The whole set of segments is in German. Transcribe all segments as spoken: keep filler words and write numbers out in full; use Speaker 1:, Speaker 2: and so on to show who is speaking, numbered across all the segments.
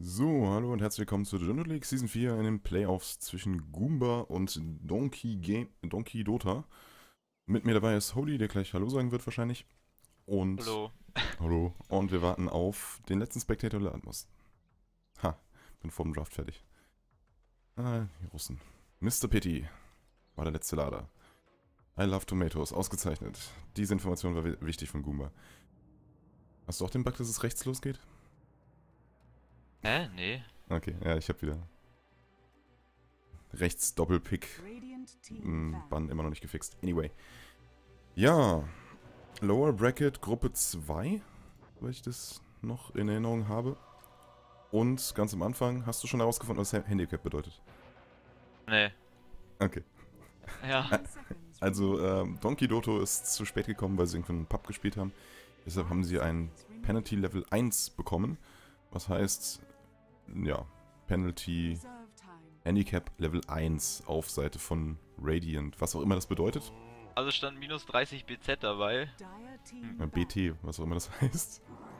Speaker 1: So, hallo und herzlich willkommen zu Jungle League Season vier in den Playoffs zwischen Goomba und Donkey Game, Donkey Dota. Mit mir dabei ist Holy, der gleich Hallo sagen wird wahrscheinlich. Und
Speaker 2: Hallo.
Speaker 1: Hallo. Und wir warten auf den letzten Spectator, der laden muss. Ha, bin vor dem Draft fertig. Ah, die Russen. Mister Pity war der letzte Lader. I love Tomatoes, ausgezeichnet. Diese Information war wi- wichtig von Goomba. Hast du auch den Bug, dass es rechts losgeht?
Speaker 2: Hä? Nee.
Speaker 1: Okay, ja, ich hab wieder rechts Doppelpick Bann immer noch nicht gefixt. Anyway. Ja, Lower Bracket Gruppe zwei, weil ich das noch in Erinnerung habe. Und ganz am Anfang, hast du schon herausgefunden, was Handicap bedeutet?
Speaker 2: Nee.
Speaker 1: Okay.
Speaker 2: Ja.
Speaker 1: Also, ähm, Donkey Doto ist zu spät gekommen, weil sie irgendwann einen Pub gespielt haben. Deshalb haben sie ein Penalty Level eins bekommen. Was heißt, ja, Penalty Handicap Level eins auf Seite von Radiant. Was auch immer das bedeutet.
Speaker 2: Also stand minus dreißig B Z dabei.
Speaker 1: Äh, B T, was auch immer das heißt.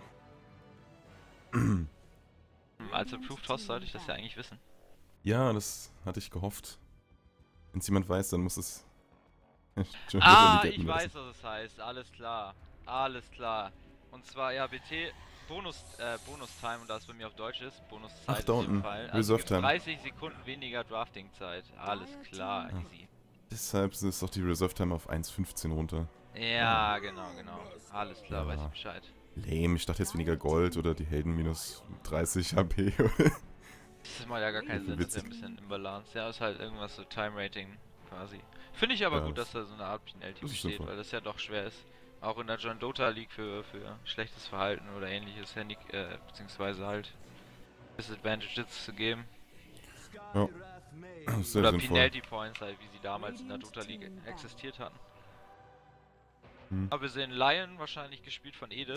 Speaker 2: Hm, Als Approved Host sollte ich das ja eigentlich wissen.
Speaker 1: Ja, das hatte ich gehofft. Wenn es jemand weiß, dann muss es... schon
Speaker 2: Ah,
Speaker 1: wieder
Speaker 2: ich
Speaker 1: lassen.
Speaker 2: weiß, was es heißt. Alles klar. Alles klar. Und zwar, ja, B T Bonus, äh, Bonus-Time, und da es bei mir auf Deutsch ist, Bonuszeit
Speaker 1: Ach, da
Speaker 2: in dem
Speaker 1: unten.
Speaker 2: Fall. Also
Speaker 1: Reserve
Speaker 2: gibt's
Speaker 1: Time.
Speaker 2: dreißig Sekunden weniger Drafting-Zeit. Alles klar,
Speaker 1: Ah.
Speaker 2: easy.
Speaker 1: Deshalb ist doch die Reserve Time auf eins Punkt fünfzehn runter.
Speaker 2: Ja, genau, genau. Alles klar,
Speaker 1: Ja.
Speaker 2: weiß ich Bescheid.
Speaker 1: Lame, ich dachte jetzt weniger Gold oder die Helden minus dreißig H P.
Speaker 2: Das macht ja gar keinen Sinn, das ist ja ein bisschen im Balance. Ja, ist halt irgendwas so Time-Rating quasi. Finde ich aber
Speaker 1: Ja,
Speaker 2: gut,
Speaker 1: das-
Speaker 2: dass da so eine Art Penalty
Speaker 1: das ist
Speaker 2: besteht,
Speaker 1: sinnvoll.
Speaker 2: weil das ja doch schwer ist. Auch in der John Dota League für, für schlechtes Verhalten oder ähnliches Handy, äh, beziehungsweise halt Disadvantages zu geben.
Speaker 1: Ja, das ist sehr
Speaker 2: Oder
Speaker 1: sinnvoll.
Speaker 2: Penalty Points halt, wie sie damals in der Dota League existiert hatten.
Speaker 1: Hm.
Speaker 2: Aber wir sehen Lion, wahrscheinlich gespielt von Ede.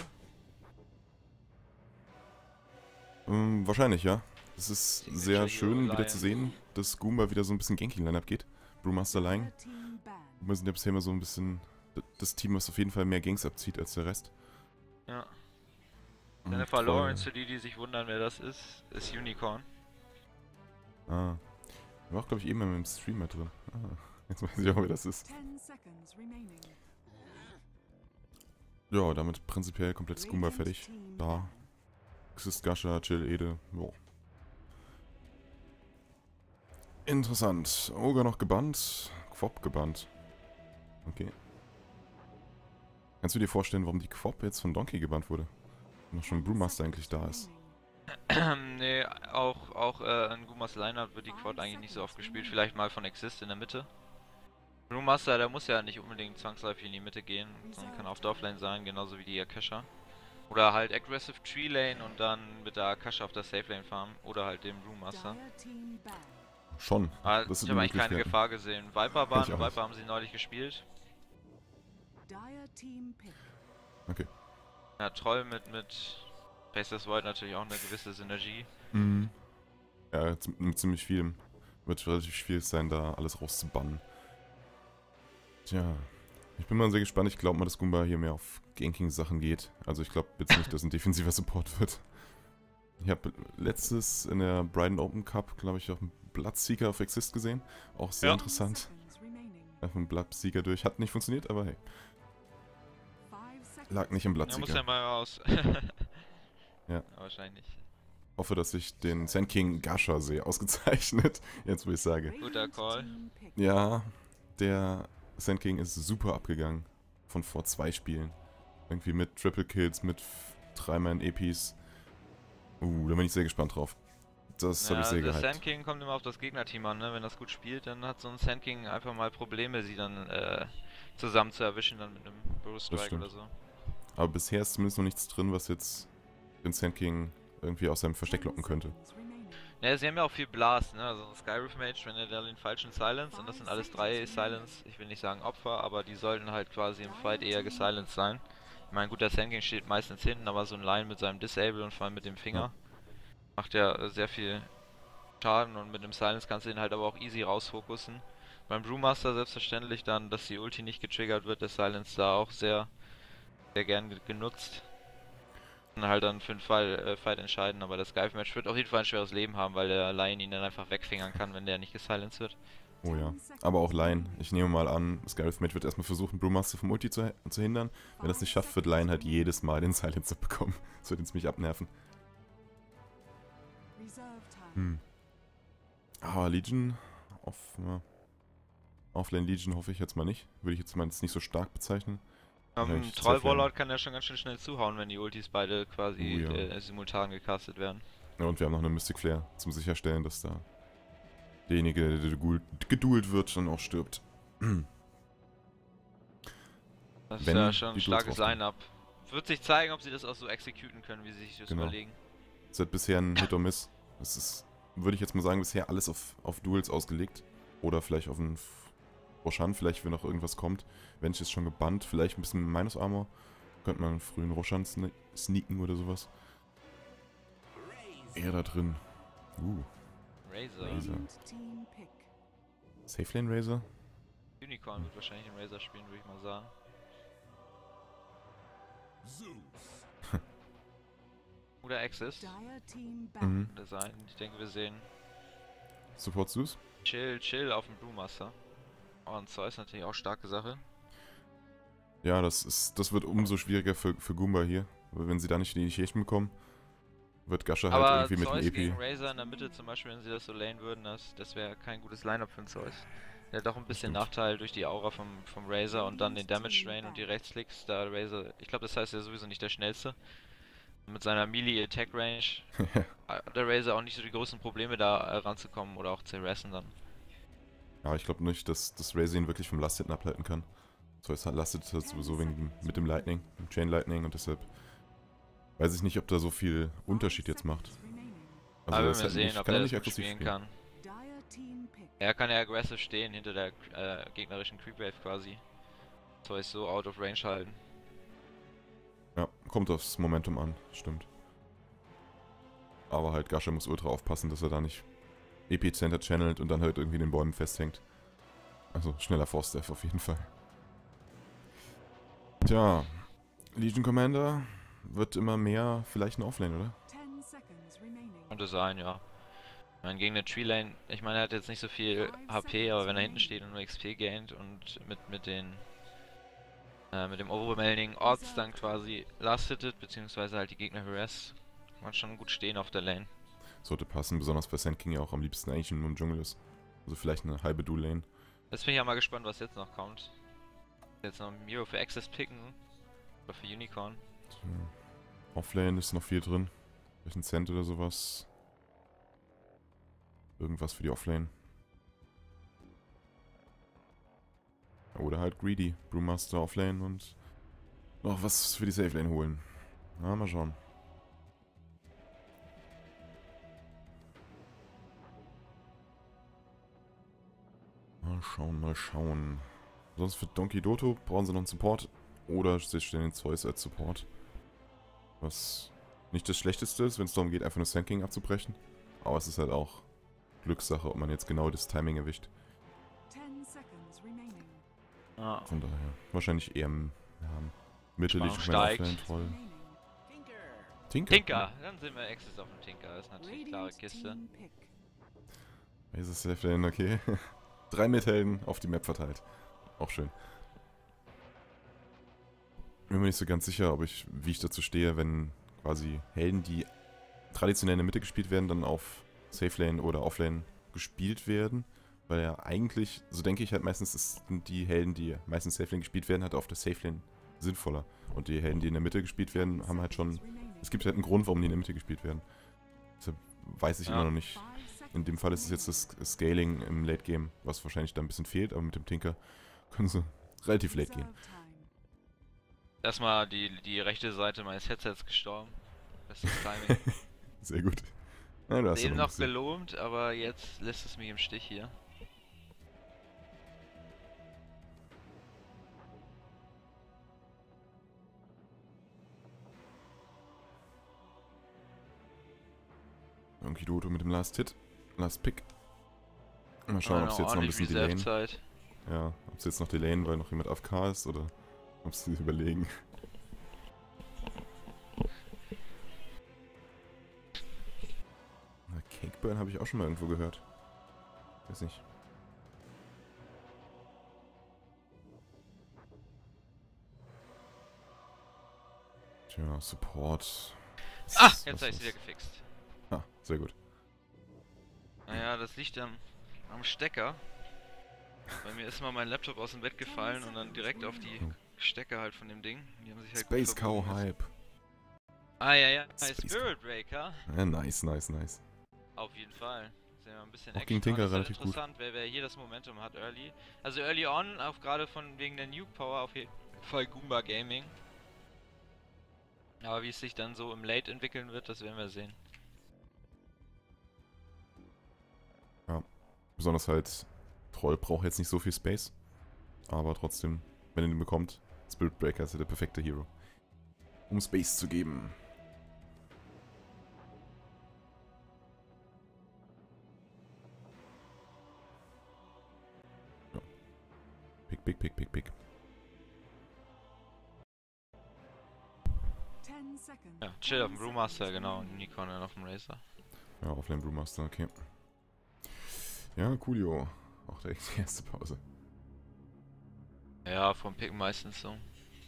Speaker 1: Ähm, wahrscheinlich, ja. Es ist
Speaker 2: Signature
Speaker 1: sehr
Speaker 2: Hero
Speaker 1: schön wieder
Speaker 2: Lion.
Speaker 1: zu sehen, dass Goomba wieder so ein bisschen Ganking-Line-Up geht. Brewmaster Lion. Wir sind ja bisher immer so ein bisschen d- das Team, was auf jeden Fall mehr Gangs abzieht als der Rest.
Speaker 2: Ja.
Speaker 1: Und
Speaker 2: Jennifer
Speaker 1: Troll-
Speaker 2: Lawrence, für die, die sich wundern, wer das ist, ist Unicorn.
Speaker 1: Ah. War auch, glaube ich, eben im Stream mit drin. Ah. Jetzt weiß ich auch, wer das ist. Ja, damit prinzipiell komplett Goomba fertig. Da. Xist, Gasha, Chill, Ede. Jo. Interessant. Ogre noch gebannt. Quop gebannt. Okay. Kannst du dir vorstellen, warum die Quop jetzt von Donkey gebannt wurde? Wenn noch schon Brewmaster eigentlich da ist.
Speaker 2: Nee, auch, auch äh, in Gumas Lineup wird die Quad eigentlich nicht so oft gespielt. Vielleicht mal von Exist in der Mitte. Brewmaster, der muss ja nicht unbedingt zwangsläufig in die Mitte gehen, sondern kann auf Dorflane sein, genauso wie die Akasha. Oder halt Aggressive Tree Lane und dann mit der Akasha auf der Safe Lane farmen. Oder halt dem Brewmaster.
Speaker 1: Schon.
Speaker 2: Ah,
Speaker 1: Das sind
Speaker 2: ich
Speaker 1: die
Speaker 2: habe eigentlich keine
Speaker 1: Möglichkeiten.
Speaker 2: Gefahr gesehen. Viper
Speaker 1: Ich
Speaker 2: Bahn,
Speaker 1: auch nicht.
Speaker 2: Viper haben sie neulich gespielt.
Speaker 1: Okay.
Speaker 2: Ja, Troll mit, mit Faceless Void natürlich auch eine gewisse Synergie.
Speaker 1: Mhm. Ja, z- mit ziemlich vielem. Wird relativ schwierig sein, da alles rauszubannen. Tja. Ich bin mal sehr gespannt. Ich glaube mal, dass Goomba hier mehr auf Ganking-Sachen geht. Also ich glaube jetzt nicht, dass ein defensiver Support wird. Ich habe letztes in der Brighton Open Cup, glaube ich, auch einen Bloodseeker auf Exist gesehen. Auch sehr
Speaker 2: Ja.
Speaker 1: interessant. Einfach einen Bloodseeker durch. Hat nicht funktioniert, aber hey. Lag nicht im
Speaker 2: Ja, muss ja
Speaker 1: Bloodseeker.
Speaker 2: mal raus.
Speaker 1: Ja.
Speaker 2: Wahrscheinlich.
Speaker 1: Hoffe, dass ich den Sand King Gasha sehe. Ausgezeichnet. Jetzt, wo ich sage.
Speaker 2: Guter Call.
Speaker 1: Ja, der Sand King ist super abgegangen. Von vor zwei Spielen. Irgendwie mit Triple Kills, mit dreimal E Ps. Uh, da bin ich sehr gespannt drauf. Das habe
Speaker 2: Ja,
Speaker 1: ich sehr
Speaker 2: der
Speaker 1: gehypt.
Speaker 2: Sand King kommt immer auf das Gegnerteam an, ne? Wenn das gut spielt, dann hat so ein Sand King einfach mal Probleme, sie dann äh, zusammen zu erwischen, dann mit einem Burrow Strike
Speaker 1: stimmt.
Speaker 2: oder so.
Speaker 1: Aber bisher ist zumindest noch nichts drin, was jetzt den Sand King irgendwie aus seinem Versteck locken könnte.
Speaker 2: Ja, sie haben ja auch viel Blast, ne? Also ein Skyriff Mage, wenn er da den falschen Silence, und das sind alles drei Silence, ich will nicht sagen Opfer, aber die sollten halt quasi im Fight eher gesilenced sein. Ich meine, gut, der Sand King steht meistens hinten, aber so ein Line mit seinem Disable und vor allem mit dem Finger
Speaker 1: Ja.
Speaker 2: macht ja äh, sehr viel Schaden, und mit dem Silence kannst du ihn halt aber auch easy rausfokussen. Beim Brewmaster selbstverständlich dann, dass die Ulti nicht getriggert wird, der Silence da auch sehr, sehr gern ge- genutzt. halt dann für den Fall, äh, Fight entscheiden, aber das Skype-Match wird auf jeden Fall ein schweres Leben haben, weil der Lion ihn dann einfach wegfingern kann, wenn der nicht gesilenced wird.
Speaker 1: Oh ja. Aber auch Lion. Ich nehme mal an, Skyrim wird erstmal versuchen, Brewmaster vom Ulti zu, zu hindern. Wenn er es nicht schafft, wird Lion halt jedes Mal den Silencer bekommen. Das wird ihn ziemlich abnerven. Hm. Aber Legion, auf, ja. Offlane Legion hoffe ich jetzt mal nicht. Würde ich jetzt mal jetzt nicht so stark bezeichnen.
Speaker 2: Ähm, Troll Warlord kann ja schon ganz schön schnell zuhauen, wenn die Ultis beide quasi
Speaker 1: Oh, ja.
Speaker 2: äh, simultan gecastet werden.
Speaker 1: Ja, und wir haben noch eine Mystic Flare zum Sicherstellen, dass da derjenige, der geduelt wird, dann auch stirbt.
Speaker 2: Das ist
Speaker 1: Wenn
Speaker 2: ja schon ein
Speaker 1: die
Speaker 2: starkes
Speaker 1: Duels
Speaker 2: Line-Up. Wird sich zeigen, ob sie das auch so exekuten können, wie sie sich das
Speaker 1: Genau.
Speaker 2: überlegen.
Speaker 1: Das ist bisher ein Hit or Miss. Das ist, würde ich jetzt mal sagen, bisher alles auf, auf Duels ausgelegt. Oder vielleicht auf einen Roshan, vielleicht wenn noch irgendwas kommt. Wenn ich ist schon gebannt, vielleicht ein bisschen Minus Armor. Könnte man einen frühen Roshan sne sneaken oder sowas. Eher da drin. Uh,
Speaker 2: Razor.
Speaker 1: Razor. Safe Lane Razor?
Speaker 2: Unicorn wird wahrscheinlich den Razor spielen, würde ich mal sagen. Oder Axis.
Speaker 1: Mhm.
Speaker 2: Design. Ich denke, wir sehen
Speaker 1: Support Zeus?
Speaker 2: Chill, Chill auf dem Brewmaster. Oh, und Zeus natürlich auch starke Sache.
Speaker 1: Ja, das ist, das wird umso schwieriger für, für Goomba hier. Weil wenn sie da nicht die Initiation bekommen, wird Gasha halt
Speaker 2: Aber
Speaker 1: irgendwie mit
Speaker 2: Zeus
Speaker 1: dem E P.
Speaker 2: gegen Razor in der Mitte zum Beispiel, wenn sie das so lanen würden, das, das wäre kein gutes Line-Up für den Zeus. Der hat doch ein bisschen
Speaker 1: Stimmt.
Speaker 2: Nachteil durch die Aura vom, vom Razor und dann den Damage Drain und die Rechtsklicks. Da Razor, ich glaube, das heißt ja sowieso nicht der schnellste. Mit seiner Melee Attack Range hat der Razor auch nicht so die großen Probleme da äh, ranzukommen oder auch zu harassen dann.
Speaker 1: Ja, ich glaube nicht, dass das Razor ihn wirklich vom Last-Hitten abhalten kann. Zeus lastet halt sowieso wegen dem, mit dem Lightning, dem Chain Lightning und deshalb weiß ich nicht, ob da so viel Unterschied jetzt macht.
Speaker 2: Also Aber wir
Speaker 1: das
Speaker 2: werden
Speaker 1: halt
Speaker 2: sehen,
Speaker 1: nicht,
Speaker 2: ob
Speaker 1: kann
Speaker 2: er
Speaker 1: er
Speaker 2: das
Speaker 1: nicht
Speaker 2: gut
Speaker 1: aggressiv
Speaker 2: spielen
Speaker 1: spielen.
Speaker 2: kann. Er kann ja aggressive stehen hinter der äh, gegnerischen Creepwave quasi. Zeus so out of range halten.
Speaker 1: Ja, kommt aufs Momentum an, stimmt. Aber halt Gasha muss ultra aufpassen, dass er da nicht E P Center channelt und dann halt irgendwie in den Bäumen festhängt. Also schneller Force Death auf jeden Fall. Tja, Legion Commander wird immer mehr vielleicht ein Offlane, oder?
Speaker 2: Könnte sein, ja. Ich meine, gegen eine Tree Lane, ich meine, er hat jetzt nicht so viel H P, aber wenn er hinten steht und nur X P gaint und mit, mit den äh, mit dem overwhelming Odds dann quasi last hittet, beziehungsweise halt die Gegner harass, kann man schon gut stehen auf der Lane.
Speaker 1: Sollte passen, besonders bei Sand King ja auch am liebsten eigentlich nur im Dschungel ist. Also vielleicht eine halbe Dual-Lane.
Speaker 2: Jetzt bin ich ja mal gespannt, was jetzt noch kommt. Jetzt noch Miro für Access picken. Oder für Unicorn.
Speaker 1: Tja. Offlane ist noch viel drin. Vielleicht ein Cent oder sowas. Irgendwas für die Offlane. Oder halt Greedy. Brewmaster Offlane und noch was für die Safe Lane holen. Na, mal schauen. Mal schauen, mal schauen. Sonst für Donkey Doto brauchen sie noch einen Support. Oder sie stellen den Zeus als Support. Was nicht das Schlechteste ist, wenn es darum geht, einfach nur Sand King abzubrechen. Aber es ist halt auch Glückssache, ob man jetzt genau das Timing erwischt.
Speaker 2: Ah.
Speaker 1: Von daher, wahrscheinlich eher ja, mittellich
Speaker 2: steigt.
Speaker 1: Troll. Tinker.
Speaker 2: Tinker! Dann sind wir Access auf dem Tinker, das ist natürlich eine klare Kiste.
Speaker 1: Ist es Safe Lane, okay. Drei Mithelden auf die Map verteilt. Auch schön. Bin mir nicht so ganz sicher, ob ich, wie ich dazu stehe, wenn quasi Helden, die traditionell in der Mitte gespielt werden, dann auf Safe Lane oder Offlane gespielt werden. Weil ja eigentlich, so denke ich halt meistens, ist die Helden, die meistens Safe Lane gespielt werden, halt auf der Safe Lane sinnvoller. Und die Helden, die in der Mitte gespielt werden, haben halt schon... Es gibt halt einen Grund, warum die in der Mitte gespielt werden. Deshalb weiß ich
Speaker 2: Ja.
Speaker 1: immer noch nicht. In dem Fall ist es jetzt das Scaling im Late Game, was wahrscheinlich da ein bisschen fehlt, aber mit dem Tinker können sie relativ late gehen.
Speaker 2: Erstmal die, die rechte Seite meines Headsets gestorben. Bestes Timing.
Speaker 1: Sehr gut. Ja, da hast du
Speaker 2: Eben
Speaker 1: noch ein
Speaker 2: noch
Speaker 1: bisschen.
Speaker 2: gelobt, aber jetzt lässt es mich im Stich hier.
Speaker 1: Donkey Doto mit dem Last Hit. Last Pick. Mal schauen, ob
Speaker 2: Ah,
Speaker 1: sie jetzt noch ein bisschen delayen.
Speaker 2: Reserve-Zeit.
Speaker 1: Ja, ob sie jetzt noch delayen, weil noch jemand A F K ist oder ob sie überlegen. Cakeburn habe ich auch schon mal irgendwo gehört. Weiß nicht. Tja, Support.
Speaker 2: Ah, jetzt habe ich es wieder gefixt.
Speaker 1: Ah, sehr gut.
Speaker 2: Naja, das liegt am, am Stecker. Bei mir ist mal mein Laptop aus dem Bett gefallen und dann direkt auf die Stecker halt von dem Ding. Die haben sich halt
Speaker 1: Space Cow Hype.
Speaker 2: Ah ja, ja,
Speaker 1: Space
Speaker 2: Spirit Breaker.
Speaker 1: Ja, nice, nice, nice.
Speaker 2: Auf jeden Fall. Sehen wir ein bisschen
Speaker 1: auch
Speaker 2: Action.
Speaker 1: gegen Tinker
Speaker 2: Das ist halt
Speaker 1: relativ
Speaker 2: interessant, wer, wer hier das Momentum hat, early. Also early on, auch gerade von wegen der Nuke Power, auf jeden Fall Goomba Gaming. Aber wie es sich dann so im Late entwickeln wird, das werden wir sehen.
Speaker 1: Ja, besonders halt, Troll braucht jetzt nicht so viel Space. Aber trotzdem, wenn ihr ihn bekommt, Spirit Breaker ist ja der perfekte Hero. Um Space zu geben. Ja. Pick, pick, pick, pick, pick.
Speaker 2: Ja, chill auf dem Brewmaster, genau, und Unicorn dann auf dem Racer.
Speaker 1: Ja, Offlane Brewmaster, okay. Ja, coolio. Auch direkt die erste Pause.
Speaker 2: Ja, vom Picken meistens so.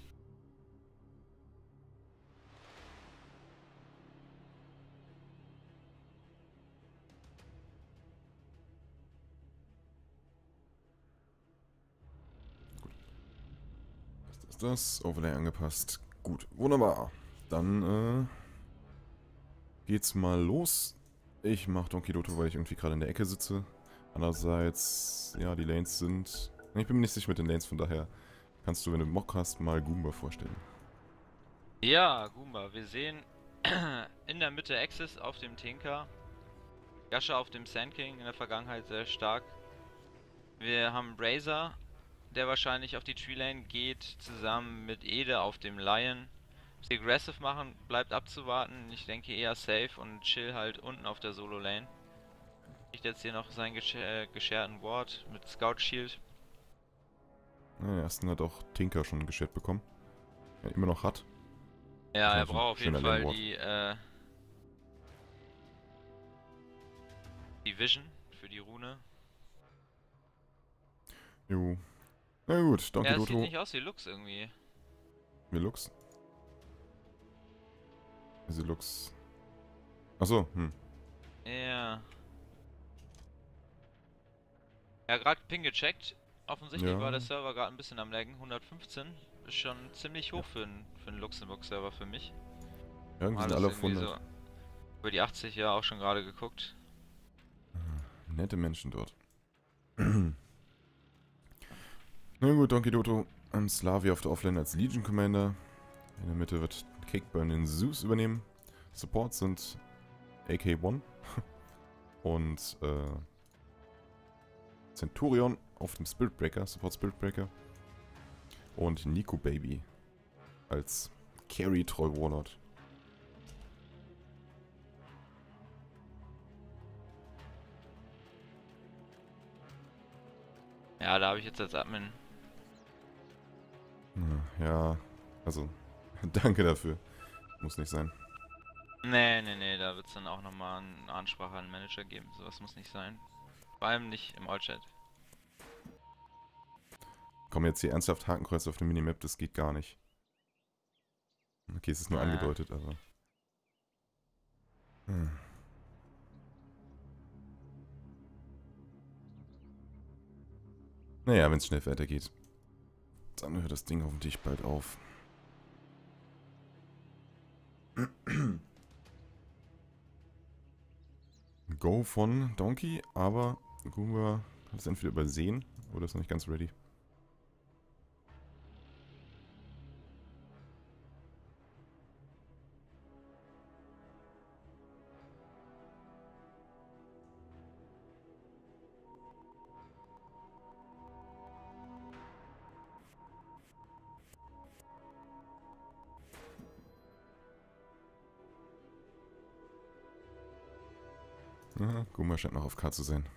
Speaker 1: Gut. Das ist das. Overlay angepasst. Gut, wunderbar. Dann äh, geht's mal los. Ich mache Donkey Doto, weil ich irgendwie gerade in der Ecke sitze. Andererseits, ja, die Lanes sind... Ich bin mir nicht sicher mit den Lanes, von daher kannst du, wenn du Mock hast, mal Goomba vorstellen.
Speaker 2: Ja, Goomba, wir sehen in der Mitte Axis auf dem Tinker, Yasha auf dem Sand King, in der Vergangenheit sehr stark. Wir haben Razor, der wahrscheinlich auf die Tree Lane geht, zusammen mit Ede auf dem Lion. Was die aggressive machen, bleibt abzuwarten. Ich denke eher safe und chill halt unten auf der Solo Lane. Ich jetzt hier noch seinen gesch äh, gescherten Ward mit Scout Shield.
Speaker 1: Ja, den ersten hat auch Tinker schon geschert bekommen. Er immer noch hat.
Speaker 2: Ja, er
Speaker 1: Also,
Speaker 2: braucht auf jeden
Speaker 1: schöner
Speaker 2: Fall
Speaker 1: Lane-Ward.
Speaker 2: die, äh, die Vision für die Rune.
Speaker 1: Jo. Na gut, Donkey
Speaker 2: Ja, es sieht
Speaker 1: Doto.
Speaker 2: nicht aus wie Lux irgendwie.
Speaker 1: Wie Lux? Wie Lux? Achso, hm.
Speaker 2: Ja. Ja, gerade Ping gecheckt. Offensichtlich
Speaker 1: Ja.
Speaker 2: war der Server gerade ein bisschen am Laggen. hundertfünfzehn ist schon ziemlich hoch für einen für einen Luxemburg-Server für mich.
Speaker 1: Irgendwie sind
Speaker 2: Alles
Speaker 1: alle auf
Speaker 2: irgendwie
Speaker 1: hundert.
Speaker 2: so über die achtzig, ja, auch schon gerade geguckt.
Speaker 1: Nette Menschen dort. Na gut, Donkey Doto. Ähm, Slavi auf der Offlane als Legion Commander. In der Mitte wird Cakeburn den Zeus übernehmen. Supports sind A K eins und äh, Centurion auf dem Spirit Breaker, Support Spirit Breaker. Und Nico Baby als Carry Troll Warlord.
Speaker 2: Ja, da habe ich jetzt als Admin.
Speaker 1: Ja, also, danke dafür. Muss nicht sein.
Speaker 2: Nee, nee, nee, da wird es dann auch nochmal eine Ansprache an den Manager geben. Sowas muss nicht sein. Vor allem nicht im All-Chat.
Speaker 1: Kommen jetzt hier ernsthaft Hakenkreuze auf der Minimap, das geht gar nicht. Okay, es ist nur
Speaker 2: Ah.
Speaker 1: angedeutet, aber... Hm. Naja, wenn es schnell weitergeht, dann hört das Ding hoffentlich bald auf. Go von Donkey, aber Goomba hat es entweder übersehen oder ist noch nicht ganz ready. Aha, Goomba scheint noch auf K zu sein.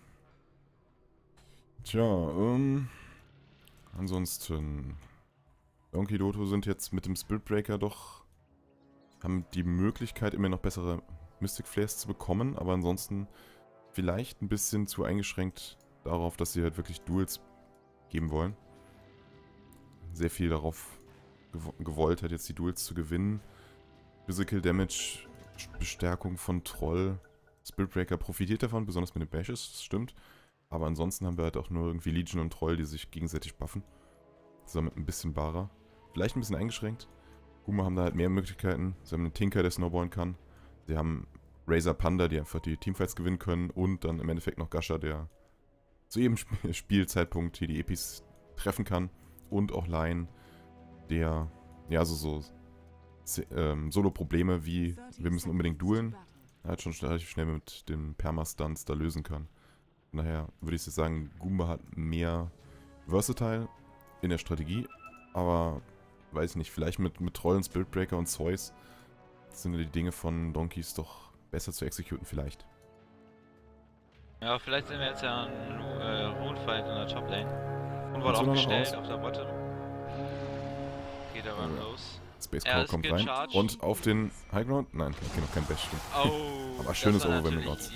Speaker 1: Tja, ähm... ansonsten... Donkey Doto sind jetzt mit dem Spirit Breaker doch... haben die Möglichkeit, immer noch bessere Mystic Flares zu bekommen, aber ansonsten vielleicht ein bisschen zu eingeschränkt darauf, dass sie halt wirklich Duels geben wollen. Sehr viel darauf gew gewollt hat, jetzt die Duels zu gewinnen. Physical Damage, Bestärkung von Troll. Spirit Breaker profitiert davon, besonders mit den Bashes, das stimmt. Aber ansonsten haben wir halt auch nur irgendwie Legion und Troll, die sich gegenseitig buffen. Somit ein bisschen barer. Vielleicht ein bisschen eingeschränkt. Guma haben da halt mehr Möglichkeiten. Sie haben einen Tinker, der snowballen kann. Sie haben Razor Panda, die einfach die Teamfights gewinnen können. Und dann im Endeffekt noch Gasha, der zu jedem Sp Spielzeitpunkt hier die Epis treffen kann. Und auch Lion, der, ja, also so ähm, Solo-Probleme wie, wir müssen unbedingt dueln, halt schon relativ schnell mit den Perma-Stunts da lösen kann. Von daher würde ich sagen, Goomba hat mehr Versatile in der Strategie, aber weiß ich nicht, vielleicht mit, mit Trollen, Spirit Breaker und Zeus sind die Dinge von Donkeys doch besser zu exekutieren vielleicht.
Speaker 2: Ja, vielleicht sehen wir jetzt ja einen äh, Rundfight in der Top-Lane. Und wurde
Speaker 1: auch
Speaker 2: aufgestellt auf der Bottom. Geht aber ja. los.
Speaker 1: Space Core kommt rein. Und auf den High Ground? Nein, okay, noch kein Bash.
Speaker 2: Oh,
Speaker 1: aber schönes Overwhelming Odds.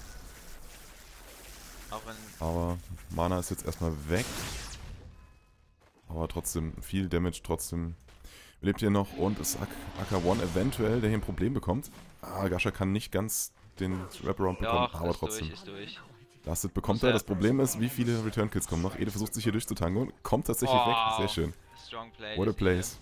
Speaker 1: Aber Mana ist jetzt erstmal weg. Aber trotzdem viel Damage, trotzdem lebt hier noch und ist A K eins eventuell, der hier ein Problem bekommt. Ah, Gasha kann nicht ganz den Wraparound bekommen,
Speaker 2: Doch,
Speaker 1: aber trotzdem.
Speaker 2: Durch, ist durch.
Speaker 1: Lasted bekommt er. Das Problem ist, wie viele Return Kills kommen noch. Ede versucht sich hier durchzutangen und kommt tatsächlich oh, weg. Sehr schön.
Speaker 2: Play
Speaker 1: What a place.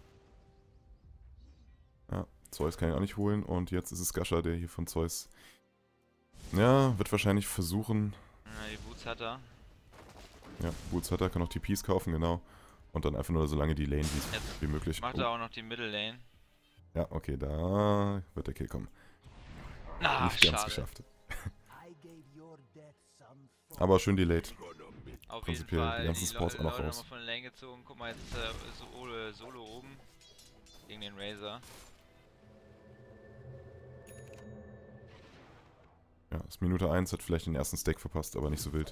Speaker 1: Ja, Zeus kann ihn auch nicht holen und jetzt ist es Gasha, der hier von Zeus. Ja, wird wahrscheinlich versuchen.
Speaker 2: Ja, die Boots hat er.
Speaker 1: Ja, Boots hat er, kann auch T Ps kaufen, genau. Und dann einfach nur so lange die Lane wie, wie möglich.
Speaker 2: Macht oh. er auch noch die Middle Lane.
Speaker 1: Ja, okay, da wird der Kill kommen.
Speaker 2: Ah,
Speaker 1: nicht ganz
Speaker 2: schade.
Speaker 1: geschafft. Aber schön delayed.
Speaker 2: Auf
Speaker 1: Prinzipiell
Speaker 2: jeden Fall.
Speaker 1: die ganzen
Speaker 2: Die
Speaker 1: Supports auch noch
Speaker 2: Leute
Speaker 1: raus.
Speaker 2: haben von der Lane gezogen. Guck mal, jetzt ist er Solo, Solo oben. Gegen den Razor.
Speaker 1: Ja, das Minute eins hat vielleicht den ersten Stack verpasst, aber nicht so wild.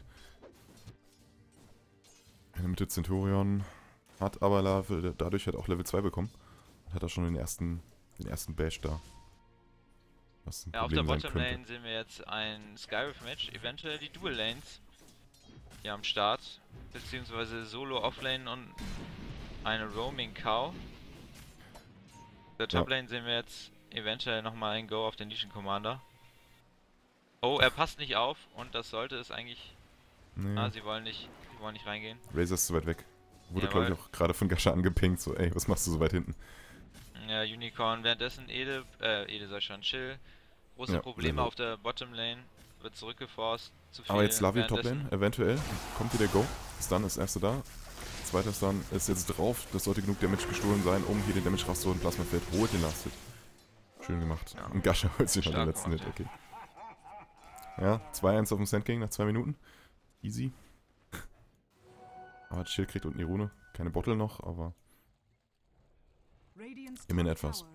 Speaker 1: In der Mitte Centurion hat aber Level, dadurch hat auch Level zwei bekommen. Hat er schon den ersten, den ersten Bash da. Was ein
Speaker 2: ja,
Speaker 1: Problem
Speaker 2: auf der Bottom
Speaker 1: Lane
Speaker 2: Lane sehen wir jetzt ein Skyriff Match, eventuell die Dual Lanes hier am Start, beziehungsweise Solo Offlane und eine Roaming Cow. Auf der Top Lane ja. sehen wir jetzt eventuell nochmal ein Go auf den Legion Commander. Oh, er passt nicht auf und das sollte es eigentlich. Nee. Ah, sie wollen nicht, sie wollen nicht reingehen.
Speaker 1: Razor ist zu weit weg. Wurde, glaube ich, auch gerade von Gasha angepinkt, so, ey, was machst du so weit hinten?
Speaker 2: Ja, Unicorn, währenddessen Ede, äh, Ede soll schon chill. Große ja, Probleme auf der Bottom Lane, wird zurückgeforst. Zu viel.
Speaker 1: Aber jetzt Slavi Top Lane, eventuell. Kommt hier der Go. Stun ist erster da. Zweiter Stun ist jetzt drauf. Das sollte genug Damage gestohlen sein, um hier den Damage rauszuholen. Plasmafeld holt den Last Hit. Schön gemacht. Ja. Und Gasha holt sich noch den letzten Hit, okay. Ja, zwei eins auf dem Sand King nach zwei Minuten. Easy. Aber Chill kriegt unten die Rune. Keine Bottle noch, aber immerhin etwas.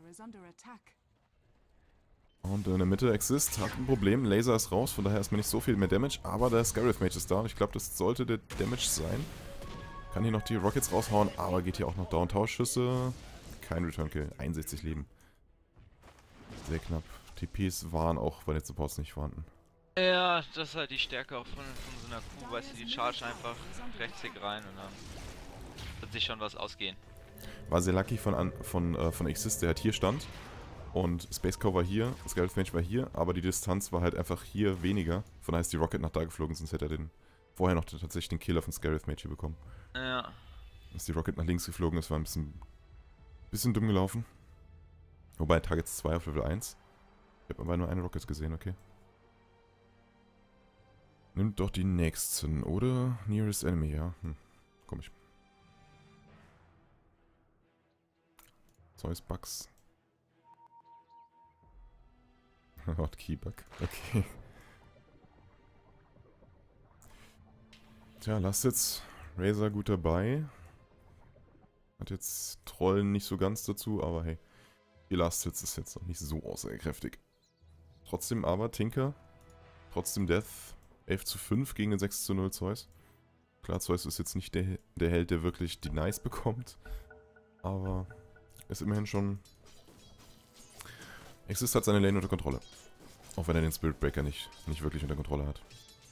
Speaker 1: Und in der Mitte Exist hat ein Problem. Laser ist raus, von daher erstmal nicht so viel mehr Damage. Aber der Skyriff Mage ist da und ich glaube, das sollte der Damage sein. Kann hier noch die Rockets raushauen, aber geht hier auch noch Down-Tauschschüsse. Kein Return-Kill. einundsechzig Leben. Sehr knapp. T Ps waren auch bei den Supports nicht vorhanden.
Speaker 2: Ja, das ist halt die Stärke auch von, von so einer Kuh, weißt du, die charge einfach rechtsklick rein und dann wird sich schon was ausgehen.
Speaker 1: War sehr lucky von, an, von, äh, von Exist, der halt hier stand und Space Cow war hier, Skyriff Mage war hier, aber die Distanz war halt einfach hier weniger, von daher ist die Rocket nach da geflogen, sonst hätte er den vorher noch tatsächlich den Kill auf den Skyriff Mage hier bekommen.
Speaker 2: Ja.
Speaker 1: Dass die Rocket nach links geflogen ist, war ein bisschen, bisschen dumm gelaufen. Wobei Targets zwei auf Level eins. Ich habe aber nur eine Rocket gesehen, okay. Nimmt doch die nächsten, oder? Nearest Enemy, ja. Hm, komisch. Zeus Bugs. Hotkey Bug, okay. Tja, lasst jetzt Razor gut dabei. Hat jetzt Trollen nicht so ganz dazu, aber hey. Die Last Hits ist jetzt noch nicht so aussagekräftig. Trotzdem aber Tinker. Trotzdem Death. elf zu fünf gegen den sechs zu null Zeus. Klar, Zeus ist jetzt nicht der, der Held, der wirklich die Nice bekommt. Aber ist immerhin schon... Exist hat seine Lane unter Kontrolle. Auch wenn er den Spirit Breaker nicht, nicht wirklich unter Kontrolle hat.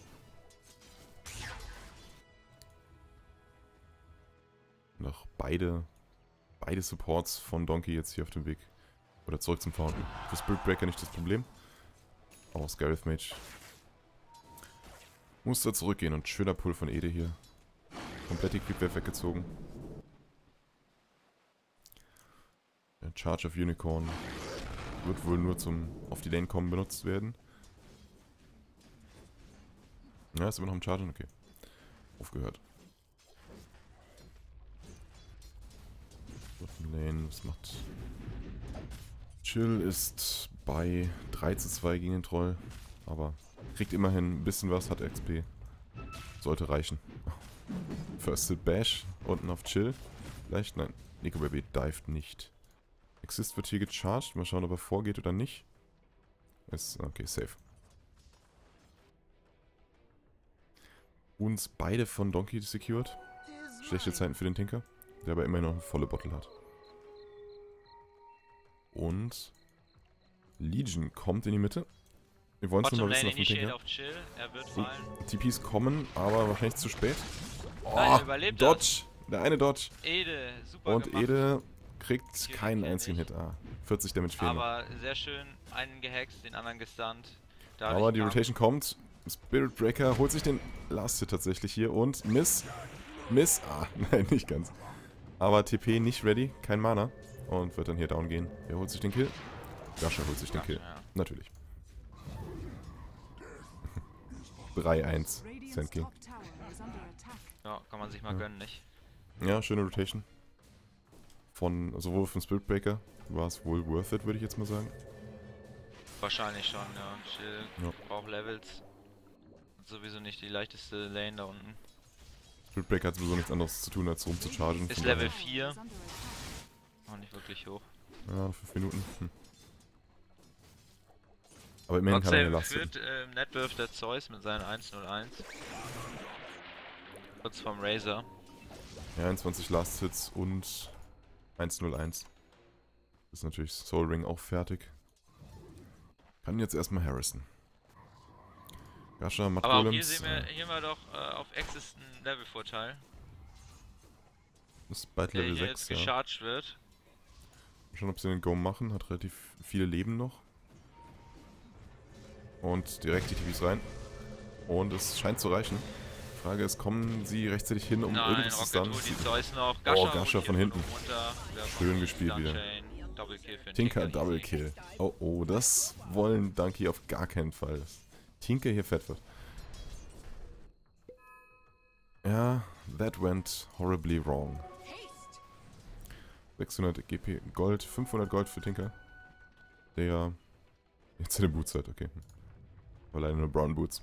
Speaker 1: Noch beide, beide Supports von Donkey jetzt hier auf dem Weg. Oder zurück zum Fountain. Für Spirit Breaker nicht das Problem. Auch Scarith Mage muss da zurückgehen und schöner Pull von Ede hier. Komplett die Creep Wave weggezogen. Der Charge of Unicorn wird wohl nur zum auf die Lane kommen benutzt werden. Ja, ist immer noch im Chargen? Okay. Aufgehört. Lane, was macht... Chill ist bei drei zu zwei gegen den Troll, aber kriegt immerhin ein bisschen was, hat X P. Sollte reichen. First Bash, unten auf Chill. Vielleicht? Nein, Nico Baby dived nicht. Exist wird hier gecharged, mal schauen, ob er vorgeht oder nicht. Ist, okay, safe. Uns beide von Donkey secured. Schlechte Zeiten für den Tinker, der aber immerhin noch eine volle Bottle hat. Und Legion kommt in die Mitte. Wir wollen es nur mal wissen auf den Tinker.
Speaker 2: Auf Chill. Er wird fallen.
Speaker 1: T Ps kommen, aber wahrscheinlich zu spät. Oh,
Speaker 2: Nein, überlebt
Speaker 1: Dodge! Das. Der eine Dodge.
Speaker 2: Ede, super
Speaker 1: Und
Speaker 2: gemacht.
Speaker 1: Ede kriegt keinen einzigen Hit. Ah, vierzig Damage fehlen.
Speaker 2: Aber sehr schön, einen gehext, den anderen gestunt.
Speaker 1: Dadurch aber die Rotation kommt. Spirit Breaker holt sich den Last Hit tatsächlich hier und Miss. Miss. Ah, nein, nicht ganz. Aber T P nicht ready, kein Mana. Und wird dann hier down gehen. Er holt sich den Kill. Gasha holt sich den Kill.
Speaker 2: Ja.
Speaker 1: Natürlich. drei eins. Sand King.
Speaker 2: Ja, kann man sich mal
Speaker 1: ja.
Speaker 2: gönnen, nicht?
Speaker 1: Ja, schöne Rotation. Von, sowohl von Spirit Breaker war es wohl worth it, würde ich jetzt mal sagen.
Speaker 2: Wahrscheinlich schon, ja. Chill
Speaker 1: ja.
Speaker 2: braucht Levels. Sowieso nicht die leichteste Lane da unten.
Speaker 1: Spirit Breaker hat sowieso nichts anderes zu tun, als rumzuchargen.
Speaker 2: Ist Level vier. Auch nicht wirklich hoch.
Speaker 1: Ja, fünf Minuten. Hm. Aber immerhin kann er eine Last
Speaker 2: führt äh, im Netwurf der Zeus mit seinen eins null eins. Kurz vom Razor.
Speaker 1: Ja, einundzwanzig Last Hits und eins null eins. Ist natürlich Soul Ring auch fertig. Kann jetzt erstmal Harrison. Gasha, Matt
Speaker 2: Aber
Speaker 1: Golems,
Speaker 2: auch hier sehen wir, hier haben wir doch äh, auf Axis einen Levelvorteil.
Speaker 1: Ist bald
Speaker 2: der
Speaker 1: Level
Speaker 2: hier
Speaker 1: sechs,
Speaker 2: jetzt gecharged
Speaker 1: ja.
Speaker 2: wird.
Speaker 1: Schauen, ob sie den Go machen. Hat relativ viele Leben noch. Und direkt die T Ps rein. Und es scheint zu reichen. Die Frage ist, kommen sie rechtzeitig hin, um
Speaker 2: Nein,
Speaker 1: irgendwas zu stunnen?
Speaker 2: die Zeus noch. Gasha
Speaker 1: oh, Gasha von hinten. Schön gespielt wieder.
Speaker 2: Double Kill für
Speaker 1: Tinker, Tinker Double Kill. Oh, oh, das wollen Donkey auf gar keinen Fall. Tinker hier fett wird. Ja, that went horribly wrong. sechshundert G P Gold, fünfhundert Gold für Tinker. Der jetzt eine Boots hat, okay. Aber leider nur Brown Boots.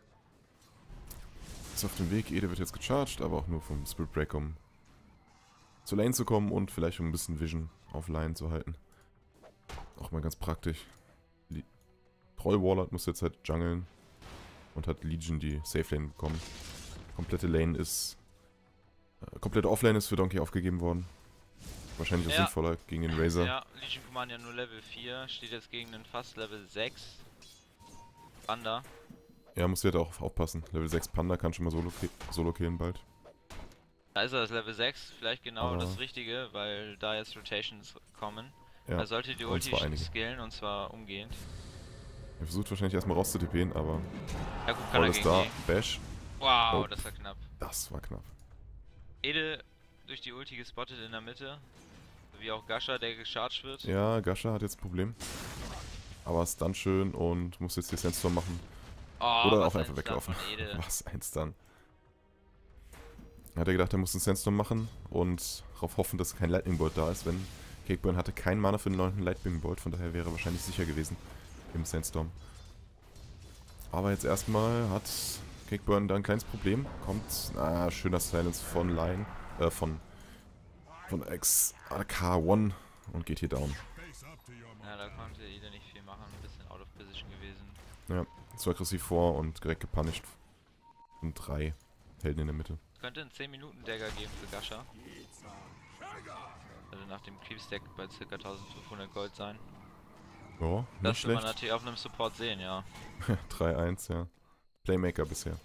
Speaker 1: Ist auf dem Weg, Ede wird jetzt gecharged, aber auch nur vom Spirit Break, um zur Lane zu kommen und vielleicht um ein bisschen Vision auf Line zu halten. Auch mal ganz praktisch. Le Troll Warlord muss jetzt halt jungeln und hat Legion die Safe Lane bekommen. Komplette Lane ist... Äh, komplette Offlane ist für Donkey aufgegeben worden. Wahrscheinlich auch
Speaker 2: ja.
Speaker 1: sinnvoller gegen den Razor.
Speaker 2: Ja, Legion Command ja nur Level vier, steht jetzt gegen den fast Level sechs. Panda.
Speaker 1: Ja, muss halt auch aufpassen. Level sechs Panda kann schon mal solo, solo killen bald.
Speaker 2: Da ist er das Level sechs, vielleicht genau
Speaker 1: aber
Speaker 2: das Richtige, weil da jetzt Rotations kommen.
Speaker 1: Ja,
Speaker 2: er sollte die Ulti skillen und zwar umgehend.
Speaker 1: Er versucht wahrscheinlich erstmal raus zu TPen, aber...
Speaker 2: Ja gut, kann er gegen
Speaker 1: da.
Speaker 2: die.
Speaker 1: Bash.
Speaker 2: Wow,
Speaker 1: oh.
Speaker 2: das war knapp.
Speaker 1: Das war knapp.
Speaker 2: Ede durch die Ulti gespottet in der Mitte. Wie auch Gasha, der gecharged wird.
Speaker 1: Ja, Gasha hat jetzt ein Problem. Aber ist dann schön und muss jetzt die Sandstorm machen.
Speaker 2: Oh,
Speaker 1: oder auch einfach weglaufen. Was ein Stun. Hat er gedacht, er muss einen Sandstorm machen und darauf hoffen, dass kein Lightning Bolt da ist, wenn Cakeburn hatte keinen Mana für den neunten Lightning Bolt, von daher wäre er wahrscheinlich sicher gewesen im Sandstorm. Aber jetzt erstmal hat Cakeburn da ein kleines Problem. Kommt, ah, schöner Silence von Line, äh, von von X K eins und geht hier down.
Speaker 2: Ja, da konnte Ede nicht viel machen, ein bisschen out of position gewesen.
Speaker 1: Ja, zu aggressiv vor und direkt gepunished. Und drei Helden in der Mitte.
Speaker 2: Könnte einen zehn Minuten Dagger geben für Gasha. Also nach dem Creep Stack bei ca. eintausendfünfhundert Gold sein.
Speaker 1: Oh, nicht
Speaker 2: Das will man
Speaker 1: schlecht.
Speaker 2: natürlich auf einem Support sehen, ja.
Speaker 1: drei eins, ja. Playmaker bisher.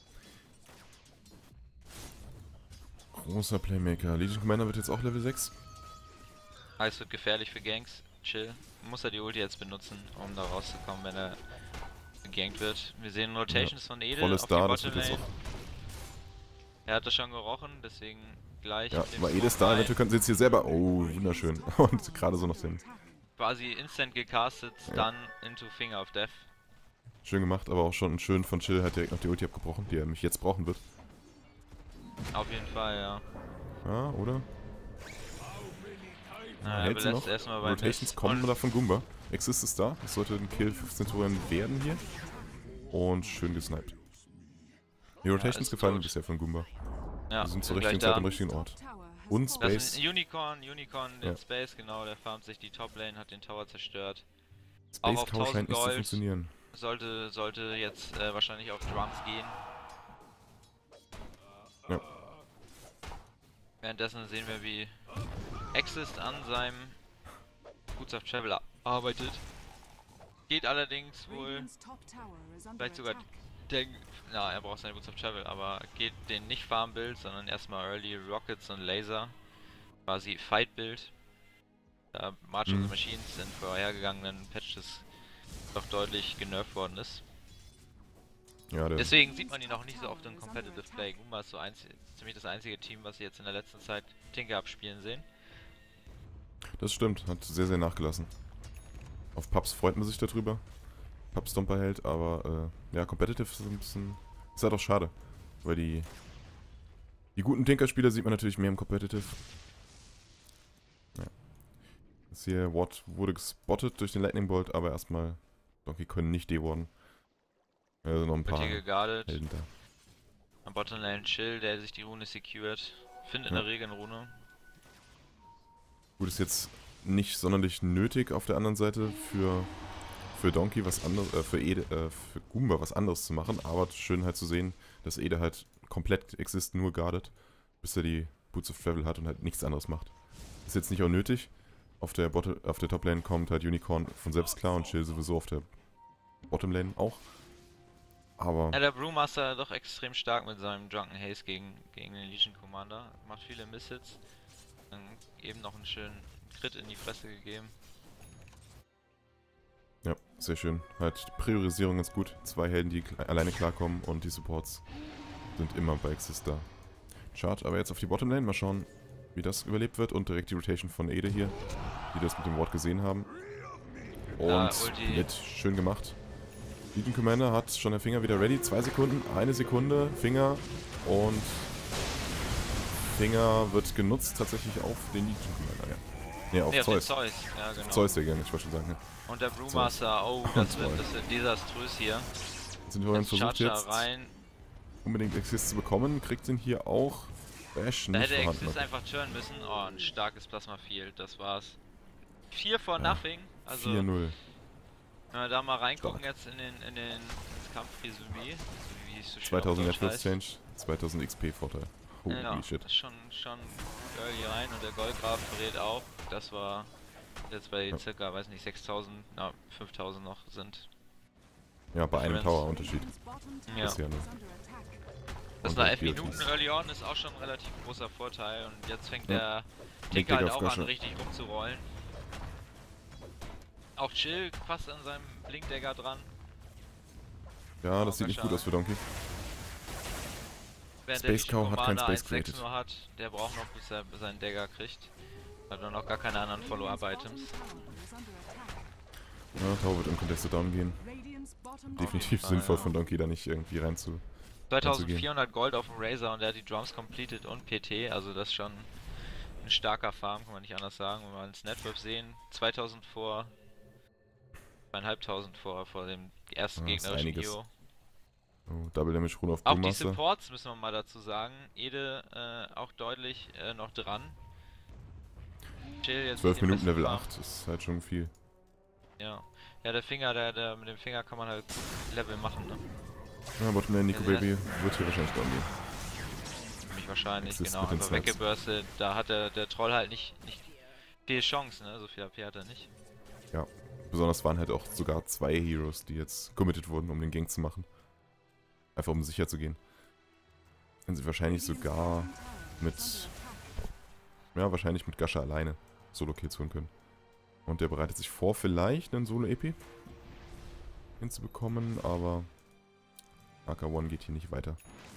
Speaker 1: Großer Playmaker. Legion Commander wird jetzt auch Level sechs.
Speaker 2: Ah, es wird gefährlich für Ganks. Chill. Muss er die Ulti jetzt benutzen, um da rauszukommen, wenn er gegankt wird. Wir sehen Rotations
Speaker 1: Ja.
Speaker 2: von Edel
Speaker 1: Troll ist
Speaker 2: auf
Speaker 1: da,
Speaker 2: die
Speaker 1: das wird jetzt
Speaker 2: Botlane.
Speaker 1: auch.
Speaker 2: Er hat das schon gerochen, deswegen gleich.
Speaker 1: Ja,
Speaker 2: mit dem
Speaker 1: aber Ede ist
Speaker 2: Smoke
Speaker 1: da,
Speaker 2: rein.
Speaker 1: eventuell könnten sie jetzt hier selber. Oh, wunderschön. Und gerade so noch den.
Speaker 2: Quasi instant gecastet,
Speaker 1: Ja.
Speaker 2: Stun into Finger of Death.
Speaker 1: Schön gemacht, aber auch schon schön von Chill hat direkt noch die Ulti abgebrochen, die er mich jetzt brauchen wird.
Speaker 2: Auf jeden Fall, ja.
Speaker 1: Ja, oder?
Speaker 2: Na, er
Speaker 1: Hält sie
Speaker 2: belässt
Speaker 1: noch.
Speaker 2: erstmal bei
Speaker 1: Rotations
Speaker 2: Mist.
Speaker 1: kommen
Speaker 2: Und
Speaker 1: da von Goomba. Exist ist da. Das sollte ein Kill für Centurion werden hier. Und schön gesniped. Die Rotations
Speaker 2: ist
Speaker 1: gefallen mir
Speaker 2: tot.
Speaker 1: bisher von Goomba.
Speaker 2: ja,
Speaker 1: Die sind zur
Speaker 2: sind
Speaker 1: richtigen
Speaker 2: gleich
Speaker 1: Zeit
Speaker 2: da.
Speaker 1: am richtigen Ort. Und
Speaker 2: Das
Speaker 1: Space.
Speaker 2: ist ein Unicorn, Unicorn in
Speaker 1: Ja.
Speaker 2: Space, genau, der farmt sich die Toplane, hat den Tower zerstört.
Speaker 1: Space
Speaker 2: auf
Speaker 1: Cow scheint
Speaker 2: tausend
Speaker 1: nicht zu
Speaker 2: Gold.
Speaker 1: funktionieren.
Speaker 2: Sollte, sollte jetzt äh, wahrscheinlich auf Drums gehen.
Speaker 1: Ja.
Speaker 2: Währenddessen sehen wir, wie Exist an seinem Boots of Travel arbeitet. Geht allerdings wohl vielleicht sogar den, na, er braucht seine Boots of Travel, aber geht den nicht Farm-Build, sondern erstmal Early Rockets und Laser. Quasi Fight-Build. Da March of
Speaker 1: Mhm.
Speaker 2: the Machines in vorhergegangenen Patches doch deutlich genervt worden ist.
Speaker 1: Ja, der,
Speaker 2: Deswegen sieht man ihn auch nicht so oft in Competitive Play. Goomba ist so einz ziemlich das einzige Team, was sie jetzt in der letzten Zeit Tinker abspielen sehen.
Speaker 1: das stimmt. Hat sehr, sehr nachgelassen. Auf Pubs freut man sich darüber. Pub Stomper hält, aber äh, ja, Competitive ist ein bisschen. Ist halt auch schade. Weil die. Die guten Tinker-Spieler sieht man natürlich mehr im Competitive. Ja. Das hier, Watt wurde gespottet durch den Lightning Bolt, aber erstmal. Donkey können nicht dewarden. Also noch ein
Speaker 2: Wird
Speaker 1: paar
Speaker 2: hier geguardet.
Speaker 1: Helden da.
Speaker 2: Am Bottomlane Chill, der sich die Rune secured. Findet
Speaker 1: Ja.
Speaker 2: eine Regen-Rune.
Speaker 1: Gut, ist jetzt nicht sonderlich nötig auf der anderen Seite für, für Donkey was anderes, äh, für Ede, äh, für Goomba was anderes zu machen, aber schön halt zu sehen, dass Ede halt komplett Exist nur guardet, bis er die Boots of Travel hat und halt nichts anderes macht. Ist jetzt nicht auch nötig. Auf der, Bot auf der Top-Lane kommt halt Unicorn von selbst klar und Chill sowieso auf der Bottom-Lane auch. Aber
Speaker 2: Ja, der Brewmaster doch extrem stark mit seinem Drunken Haze gegen, gegen den Legion Commander. Macht viele Misshits. Dann eben noch einen schönen Crit in die Fresse gegeben.
Speaker 1: ja, sehr schön. Halt die Priorisierung ist gut. Zwei Helden, die kle- alleine klarkommen und die Supports sind immer bei Exist da. Chart aber jetzt auf die Bottom-Lane. Mal schauen, wie das überlebt wird. Und direkt die Rotation von Ede hier, die das mit dem Ward gesehen haben. Und
Speaker 2: Ja, Ulti.
Speaker 1: mit schön gemacht. Legion Commander hat schon den Finger wieder ready. Zwei Sekunden, eine Sekunde, Finger und Finger wird genutzt tatsächlich auf den Legion Commander, ja. Ne, auf
Speaker 2: Nee, auf den
Speaker 1: Zeus.
Speaker 2: Zeus. Ja, genau.
Speaker 1: Zeus, sehr gerne, ich wollte schon sagen. Ja.
Speaker 2: Und der Brewmaster, oh, das wird,
Speaker 1: Toll.
Speaker 2: das wird desaströs hier.
Speaker 1: Centurion
Speaker 2: Jetzt
Speaker 1: versucht
Speaker 2: Charger
Speaker 1: jetzt
Speaker 2: rein.
Speaker 1: unbedingt Exist zu bekommen, kriegt ihn hier auch. Bash
Speaker 2: Da
Speaker 1: nicht
Speaker 2: hätte
Speaker 1: vorhanden.
Speaker 2: Exist einfach turnen müssen. Oh, ein starkes Plasma Field, das war's. vier for
Speaker 1: Ja,
Speaker 2: nothing. Also,
Speaker 1: vier null.
Speaker 2: wenn wir da mal reingucken
Speaker 1: Stark.
Speaker 2: jetzt in den, in den ins Kampfresümee, so wie es so schön
Speaker 1: zweitausend
Speaker 2: auf Deutsch
Speaker 1: Network
Speaker 2: heißt.
Speaker 1: Change, zweitausend X P Vorteil. Holy
Speaker 2: Ja,
Speaker 1: shit.
Speaker 2: ist schon, schon early rein und der Goldgraf verrät auch, das war jetzt bei
Speaker 1: Ja.
Speaker 2: circa, weiß nicht, sechstausend, na, fünftausend noch sind.
Speaker 1: Ja, bei einem
Speaker 2: Difference.
Speaker 1: Tower-Unterschied.
Speaker 2: Ja.
Speaker 1: Bisher nur.
Speaker 2: Das
Speaker 1: Und
Speaker 2: nach
Speaker 1: halt
Speaker 2: elf
Speaker 1: Guillotines.
Speaker 2: Minuten Early On ist auch schon ein relativ großer Vorteil und jetzt fängt
Speaker 1: Ja.
Speaker 2: der
Speaker 1: Big
Speaker 2: Tinker halt
Speaker 1: auf
Speaker 2: auch an
Speaker 1: Gosche.
Speaker 2: richtig rumzurollen. Auch Chill fast an seinem Blinkdagger dran.
Speaker 1: Ja, das sieht nicht gut aus für Donkey.
Speaker 2: Während
Speaker 1: Space
Speaker 2: der
Speaker 1: Cow hat keinen
Speaker 2: Commander
Speaker 1: Space
Speaker 2: eins Komma sechs
Speaker 1: created.
Speaker 2: nur hat, der braucht noch bis er seinen Dagger kriegt. Hat er noch gar keine anderen Follow-up-Items.
Speaker 1: Ja, Tower wird uncontested down gehen. Definitiv
Speaker 2: Fall,
Speaker 1: sinnvoll
Speaker 2: ja.
Speaker 1: von Donkey da nicht irgendwie rein zu.
Speaker 2: zweitausendvierhundert Gold auf dem Razor und er hat die Drums completed und P T, also das ist schon ein starker Farm, kann man nicht anders sagen. Wenn wir ins Network sehen, zweitausend vor, zweitausendfünfhundert vor, vor dem ersten
Speaker 1: Ja, ist
Speaker 2: gegnerischen
Speaker 1: einiges.
Speaker 2: Hero.
Speaker 1: Oh, Double Damage Rune auf
Speaker 2: Auch die
Speaker 1: Brewmaster.
Speaker 2: Supports müssen wir mal dazu sagen. Ede äh, auch deutlich äh, noch dran. Chill jetzt
Speaker 1: zwölf
Speaker 2: nicht den
Speaker 1: Minuten
Speaker 2: besten
Speaker 1: Level
Speaker 2: Farm.
Speaker 1: acht ist halt schon viel.
Speaker 2: Ja. Ja, der Finger, der, der mit dem Finger kann man halt gut Level machen, ne?
Speaker 1: Ja, Bottomlane Nico
Speaker 2: Ja,
Speaker 1: Baby wird hier wahrscheinlich down gehen.
Speaker 2: Ziemlich wahrscheinlich,
Speaker 1: Exist
Speaker 2: genau.
Speaker 1: mit den
Speaker 2: Einfach
Speaker 1: Snipes.
Speaker 2: weggebürstet. Da hat der, der Troll halt nicht, nicht viel Chance, ne? So viel A P hat er nicht.
Speaker 1: Ja. Besonders waren halt auch sogar zwei Heroes, die jetzt committed wurden, um den Gang zu machen. Einfach um sicher zu gehen. Wenn sie wahrscheinlich sogar mit... Ja, wahrscheinlich mit Gasha alleine Solo-Kills holen können. Und der bereitet sich vor, vielleicht einen Solo-E P hinzubekommen, aber A K eins geht hier nicht weiter.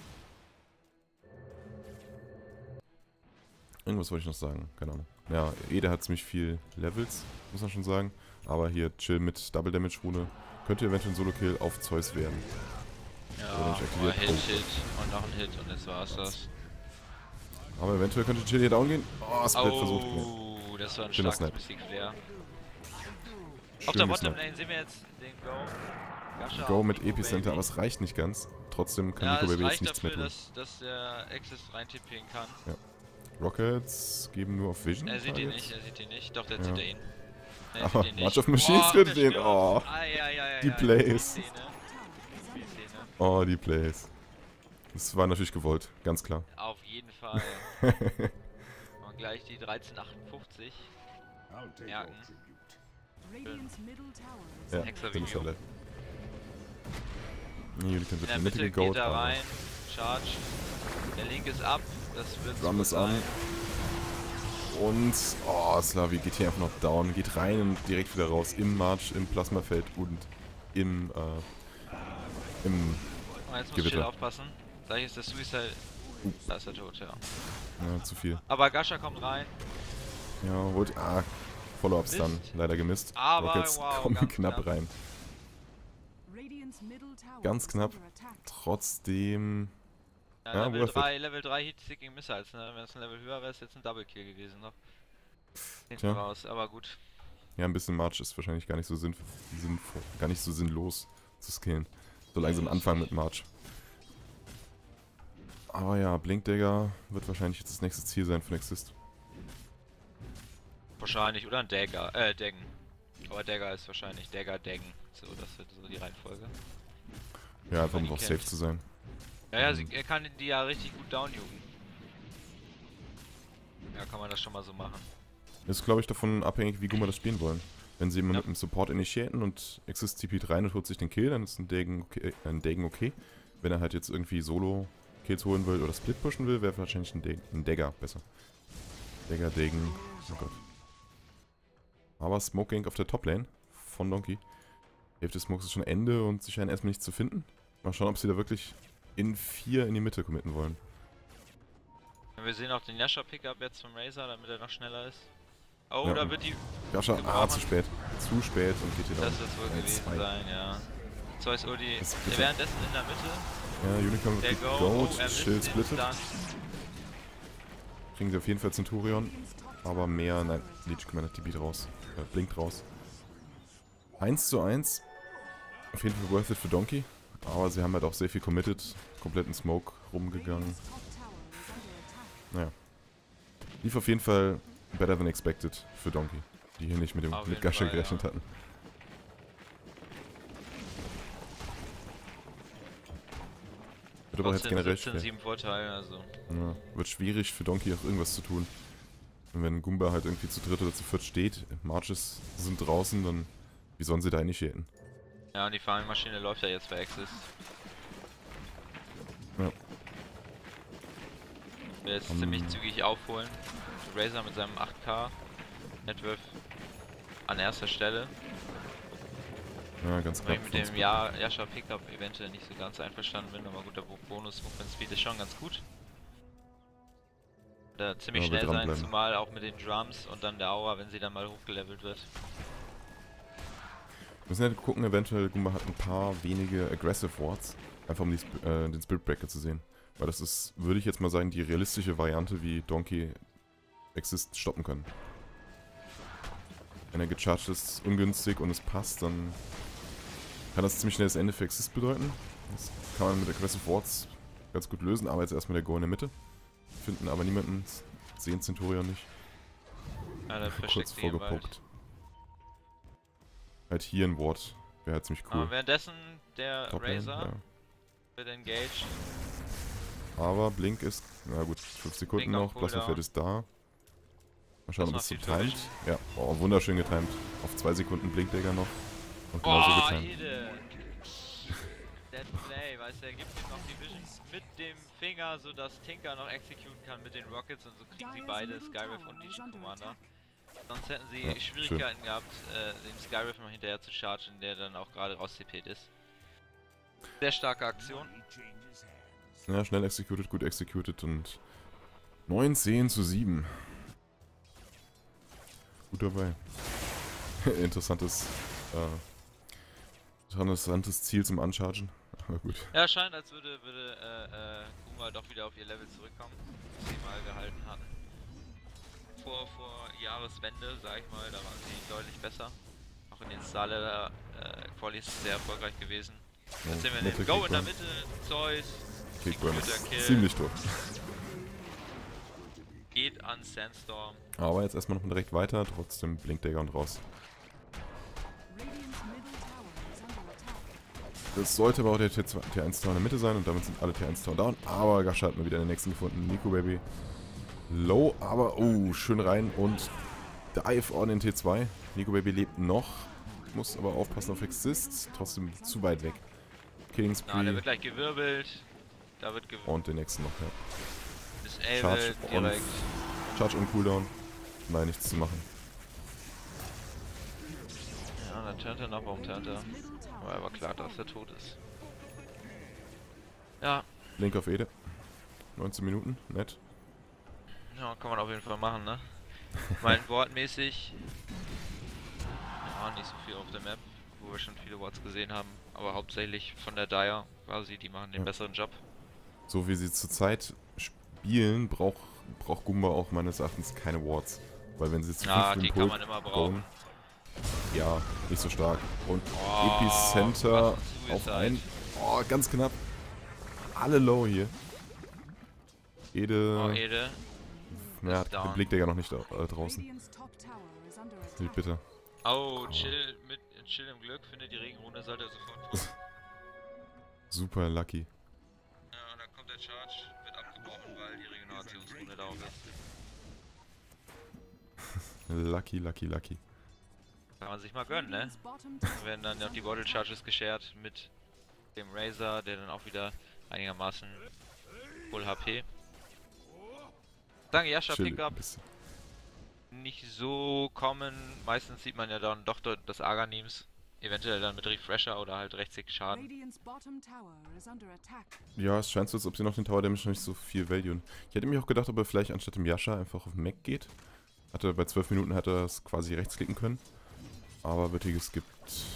Speaker 1: Irgendwas wollte ich noch sagen, keine Ahnung. Ja, Ede hat ziemlich viel Levels, muss man schon sagen. Aber hier Chill mit Double Damage Rune könnte eventuell ein Solo-Kill auf Zeus werden.
Speaker 2: Ja, nur Hit, oh. Hit und noch ein Hit und jetzt war's das.
Speaker 1: Aber eventuell könnte Chill hier down gehen. Oh, Split
Speaker 2: oh,
Speaker 1: versucht.
Speaker 2: Oh, das war ein
Speaker 1: Schöner
Speaker 2: starkes Mystic-Flare. Auf der Bottom-Lane sehen wir jetzt den Go. Gasha
Speaker 1: Go mit Epicenter, aber es reicht nicht ganz. Trotzdem kann
Speaker 2: ja,
Speaker 1: Nico Baby jetzt
Speaker 2: nichts
Speaker 1: nichts mehr tun.
Speaker 2: Dass, dass der Access rein tippen kann.
Speaker 1: Ja. Rockets geben nur auf Vision.
Speaker 2: Er sieht ihn nicht, er sieht ihn nicht. Doch, der
Speaker 1: ja.
Speaker 2: sieht er ihn. Nee,
Speaker 1: aber
Speaker 2: ihn
Speaker 1: March of Machines könnte den. Oh,
Speaker 2: ah, ja, ja, ja,
Speaker 1: die
Speaker 2: ja,
Speaker 1: Plays.
Speaker 2: Die
Speaker 1: oh, die Plays. Das war natürlich gewollt, ganz klar.
Speaker 2: Auf jeden Fall. Und gleich die dreizehn achtundfünfzig merken.
Speaker 1: Ja, bin ich alle. Nee,
Speaker 2: In der Mitte geht er rein, Charge. Der Link ist ab, das wird
Speaker 1: Run ist an. Und, oh, Slavi geht hier einfach noch down, geht rein und direkt wieder raus. Im March, im Plasmafeld und im, äh, im
Speaker 2: oh, jetzt muss
Speaker 1: Gewitter.
Speaker 2: Ich aufpassen. Gleich ist der Suicide. Uh. Da ist er tot, ja.
Speaker 1: Ja, zu viel.
Speaker 2: Aber Gasha kommt rein.
Speaker 1: Ja, holt, ah, Follow-ups dann leider gemisst.
Speaker 2: Aber
Speaker 1: Rockets
Speaker 2: wow,
Speaker 1: kommen
Speaker 2: ganz
Speaker 1: knapp,
Speaker 2: knapp
Speaker 1: rein. Ganz knapp. Trotzdem...
Speaker 2: Ja,
Speaker 1: ja,
Speaker 2: Level drei, Level drei Heat-Seeking Missiles, ne? Wenn es ein Level höher wäre, ist jetzt ein Double-Kill gewesen noch. Hinten raus, aber gut.
Speaker 1: Ja, ein bisschen March ist wahrscheinlich gar nicht so sinnvoll, sinnvoll gar nicht so sinnlos zu skillen. So langsam anfangen mit March. Aber ja, Blinkdagger wird wahrscheinlich jetzt das nächste Ziel sein von Exist.
Speaker 2: Wahrscheinlich, oder ein Dagger, äh, Daggen. Aber Dagger ist wahrscheinlich Dagger, Daggen. So, das wird so die Reihenfolge.
Speaker 1: Ja, einfach um auf safe zu sein.
Speaker 2: Ja, ja, sie, er kann die ja richtig gut downjugen. Ja, kann man das schon mal so machen.
Speaker 1: Ist, glaube ich, davon abhängig, wie gut wir das spielen wollen. Wenn sie immer
Speaker 2: ja.
Speaker 1: mit dem Support initiaten und Exist T P't rein und holt sich den Kill, dann ist ein Daggen okay. Ein Daggen okay. Wenn er halt jetzt irgendwie Solo-Kills holen will oder Split pushen will, wäre wahrscheinlich ein, Dag ein Dagger besser. Dagger, Daggen, oh Gott. Aber Smoke Gank auf der Top-Lane von Donkey. Die Hälfte des Smokes ist schon Ende und sie scheinen erstmal nichts zu finden. Mal schauen, ob sie da wirklich in vier in die Mitte committen wollen.
Speaker 2: Wir sehen auch den Yasha-Pickup jetzt vom Razor, damit er noch schneller ist. Oh,
Speaker 1: ja,
Speaker 2: da wird die...
Speaker 1: Yasha, ah, zu spät. Zu spät und geht hier
Speaker 2: Das wird es wohl gewesen
Speaker 1: zwei.
Speaker 2: sein, ja. Zeus Ulti, währenddessen in der Mitte.
Speaker 1: Ja, Unicorn
Speaker 2: der
Speaker 1: mit
Speaker 2: Go,
Speaker 1: Gold,
Speaker 2: oh,
Speaker 1: Shield splittet. Kriegen sie auf jeden Fall Centurion, aber mehr, nein, Leech Commander T P raus, äh, blinkt raus. eins zu eins, auf jeden Fall worth it für Donkey, aber sie haben halt auch sehr viel committed, komplett in Smoke rumgegangen. Naja, lief auf jeden Fall better than expected für Donkey, die hier nicht mit dem mit Gasha gerechnet ja. hatten. Wird aber jetzt generell schwer.
Speaker 2: sieben Vorteil, also.
Speaker 1: Ja, wird schwierig für Donkey auch irgendwas zu tun. Und wenn Goomba halt irgendwie zu dritt oder zu viert steht, Marches sind draußen, dann wie sollen sie da initiaten?
Speaker 2: Ja, und die Farming-Maschine läuft ja jetzt bei Exist.
Speaker 1: Ja.
Speaker 2: Wir jetzt um, ziemlich zügig aufholen. Razor mit seinem acht K Networth an erster Stelle.
Speaker 1: Ja, ganz klar.
Speaker 2: Weil ich mit dem ja Yasha Pickup eventuell nicht so ganz einverstanden bin, aber gut, der Bonus Movement Speed ist schon ganz gut. Da ziemlich ja, schnell sein, zumal auch mit den Drums und dann der Aura, wenn sie dann mal hochgelevelt wird.
Speaker 1: Wir müssen halt gucken, eventuell Goomba hat ein paar wenige Aggressive Wards, einfach um die, äh, den Spirit Breaker zu sehen. Weil das ist, würde ich jetzt mal sagen, die realistische Variante, wie Donkey Exist stoppen können. Wenn er gecharged ist, ungünstig und es passt, dann kann das ziemlich schnell das Ende für Exist bedeuten. Das kann man mit Aggressive Wards ganz gut lösen, aber jetzt erstmal der Go in der Mitte. Finden aber niemanden, sehen Centurion nicht.
Speaker 2: Ja, der
Speaker 1: kurz vorgepuckt. Halt hier ein Ward, wäre halt ziemlich cool.
Speaker 2: Aber währenddessen der
Speaker 1: Top-Lane,
Speaker 2: Razor
Speaker 1: ja.
Speaker 2: wird engaged.
Speaker 1: Aber Blink ist, na gut, fünf Sekunden
Speaker 2: Blink
Speaker 1: noch, Plasmafeld ist da. Mal schauen, ob
Speaker 2: Das
Speaker 1: es so
Speaker 2: macht viel
Speaker 1: timet.
Speaker 2: Vision.
Speaker 1: Ja, oh, wunderschön getimed. Auf zwei Sekunden Blinkdagger noch. Und genauso
Speaker 2: Oh,
Speaker 1: getimed.
Speaker 2: Ede. Dead Play, weißt du, er gibt ihm noch die Vision mit dem Finger, sodass Tinker noch executen kann mit den Rockets und so kriegen sie beide, Skyriff und Legion Commander. Sonst hätten sie
Speaker 1: Ja,
Speaker 2: Schwierigkeiten gehabt, äh, den Skyriff noch hinterher zu chargen, der dann auch gerade raus C P'd ist. Sehr starke Aktion.
Speaker 1: Ja, schnell executed, gut executed und neunzehn zu sieben. Gut dabei. Interessantes, äh, interessantes Ziel zum Unchargen. Aber gut.
Speaker 2: Ja, scheint, als würde, würde äh, äh, Guma doch wieder auf ihr Level zurückkommen, das sie mal gehalten hatten. Vor, vor Jahreswende, sag ich mal, da waren sie deutlich besser. Auch in den Saale äh, Qualis sehr erfolgreich gewesen. Jetzt sehen wir
Speaker 1: nette
Speaker 2: den Go in der
Speaker 1: Kickburn.
Speaker 2: Mitte, Zeus,
Speaker 1: Kickburn
Speaker 2: guter
Speaker 1: ist
Speaker 2: Kill.
Speaker 1: ziemlich tot.
Speaker 2: Geht an Sandstorm.
Speaker 1: Aber jetzt erstmal noch direkt weiter, trotzdem Blinkdagger und raus. Das sollte aber auch der T eins Tower in der Mitte sein und damit sind alle T eins Tower down. Aber Gascha hat mir wieder den nächsten gefunden. Nico Baby. Low, aber oh, schön rein und Dive on in T zwei. Nico Baby lebt noch. Muss aber aufpassen auf Exist. Trotzdem zu weit weg. Killing
Speaker 2: Na, der
Speaker 1: Spree.
Speaker 2: wird gleich gewirbelt. Da wird gewirbelt.
Speaker 1: Und den nächsten noch, ja.
Speaker 2: Disabled
Speaker 1: on.
Speaker 2: direkt.
Speaker 1: Charge und Cooldown. Nein, nichts zu machen.
Speaker 2: Ja, dann turnt er noch, warum turnt er? Aber er war klar, dass er tot ist. Ja,
Speaker 1: Link auf Ede. neunzehn Minuten, nett.
Speaker 2: ja, kann man auf jeden Fall machen, ne? Mein Wardmäßig. Ja, nicht so viel auf der Map, wo wir schon viele Wards gesehen haben. Aber hauptsächlich von der Dire quasi, die machen den
Speaker 1: Ja.
Speaker 2: besseren Job.
Speaker 1: So wie sie zurzeit spielen, braucht braucht Gumba auch meines Erachtens keine Wards. Weil wenn sie zu
Speaker 2: Ja,
Speaker 1: fünft
Speaker 2: die
Speaker 1: im
Speaker 2: kann
Speaker 1: Pult
Speaker 2: man immer brauchen.
Speaker 1: bauen, ja, nicht so stark. Und
Speaker 2: Oh,
Speaker 1: Epicenter
Speaker 2: was ein
Speaker 1: auf
Speaker 2: Suicide.
Speaker 1: ein. Oh, ganz knapp. Alle low hier. Ede.
Speaker 2: Oh, Ede.
Speaker 1: Ja,
Speaker 2: ist
Speaker 1: den
Speaker 2: down.
Speaker 1: Blick der ja noch nicht äh, draußen. Wild bitter.
Speaker 2: Oh, chill, mit, chill im Glück, findet die Regenrune, sollte er sofort tun.
Speaker 1: Super lucky.
Speaker 2: Ja, und dann kommt der Charge, wird abgebrochen, weil die Regenerationsrune darauf ist.
Speaker 1: Lucky, lucky, lucky.
Speaker 2: Kann man sich mal gönnen, ne? Dann werden dann noch die Bottle Charges geshared mit dem Razor, der dann auch wieder einigermaßen Full H P. Danke, Yasha
Speaker 1: Chill
Speaker 2: Pickup.
Speaker 1: ein bisschen.
Speaker 2: Nicht so common. Meistens sieht man ja dann doch dort das Arganims. Eventuell dann mit Refresher oder halt rechtsklick Schaden.
Speaker 1: Ja, es scheint so, als ob sie noch den Tower Damage noch nicht so viel valuen. Ich hätte mir auch gedacht, ob er vielleicht anstatt dem Yasha einfach auf den Mac geht. Hatte bei zwölf Minuten hätte er es quasi rechtsklicken können. Aber wird hier geskippt.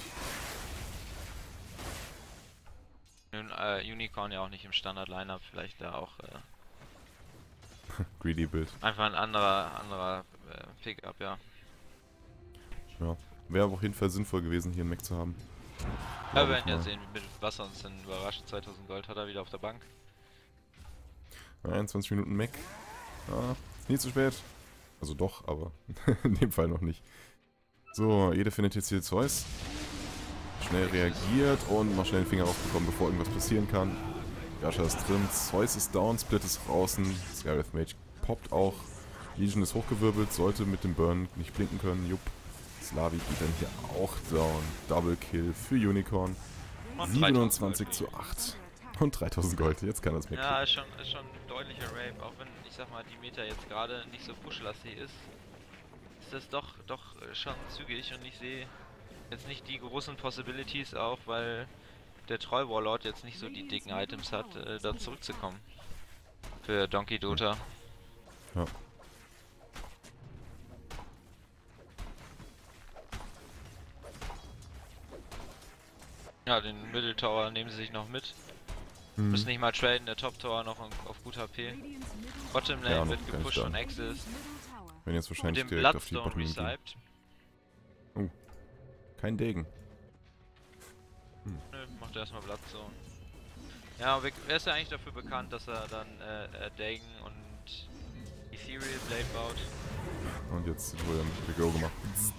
Speaker 2: Nun, äh, Unicorn ja auch nicht im Standard-Lineup, vielleicht da auch äh,
Speaker 1: Greedy Build.
Speaker 2: einfach ein anderer, anderer äh, Pickup, ja.
Speaker 1: Ja. Wäre aber auf jeden Fall sinnvoll gewesen, hier einen Mac zu haben.
Speaker 2: Ja,
Speaker 1: Glaub
Speaker 2: wir
Speaker 1: ich
Speaker 2: werden ja
Speaker 1: mal.
Speaker 2: sehen, mit was er uns denn überrascht. zweitausend Gold hat er wieder auf der Bank.
Speaker 1: einundzwanzig Minuten Mac. Ah, ist nie zu spät. Also doch, aber in dem Fall noch nicht. So, Ede findet jetzt hier Zeus. Schnell reagiert und noch schnell den Finger rausbekommen, bevor irgendwas passieren kann. Yasha ist drin, Zeus ist down, Split ist draußen, Skywrath Mage poppt auch. Legion ist hochgewirbelt, sollte mit dem Burn nicht blinken können, jupp. Slavi geht dann hier auch down. Double Kill für Unicorn.
Speaker 2: Und
Speaker 1: siebenundzwanzig
Speaker 2: dreitausend
Speaker 1: zu
Speaker 2: Gold.
Speaker 1: acht. Und dreitausend Gold, jetzt kann er es
Speaker 2: Ja,
Speaker 1: wegkriegen.
Speaker 2: ist schon, ist schon ein deutlicher Rape, auch wenn, ich sag mal, die Meta jetzt gerade nicht so pushlastig ist. Ist das doch, doch äh, schon zügig und ich sehe jetzt nicht die großen Possibilities auch, weil der Troll Warlord jetzt nicht so die dicken Items hat, äh, da zurückzukommen. Für Donkey Dota.
Speaker 1: Ja.
Speaker 2: Ja, den Middle Tower nehmen sie sich noch mit.
Speaker 1: Hm.
Speaker 2: Müssen nicht mal traden, der Top Tower noch auf, auf gut H P. Bottom Lane
Speaker 1: Ja, noch
Speaker 2: wird
Speaker 1: gar nicht
Speaker 2: gepusht
Speaker 1: da.
Speaker 2: von Axis.
Speaker 1: Wenn jetzt
Speaker 2: Und
Speaker 1: wahrscheinlich
Speaker 2: dem
Speaker 1: direkt auf die
Speaker 2: Bloodstone
Speaker 1: Bottom Lane gehen.
Speaker 2: resiped.
Speaker 1: Kein Degen.
Speaker 2: Nö, macht erstmal Bloodstone. Ja, aber wer ist ja eigentlich dafür bekannt, dass er dann äh, äh, Dagon und Ethereal Blade baut?
Speaker 1: Und jetzt wurde er mit Go gemacht.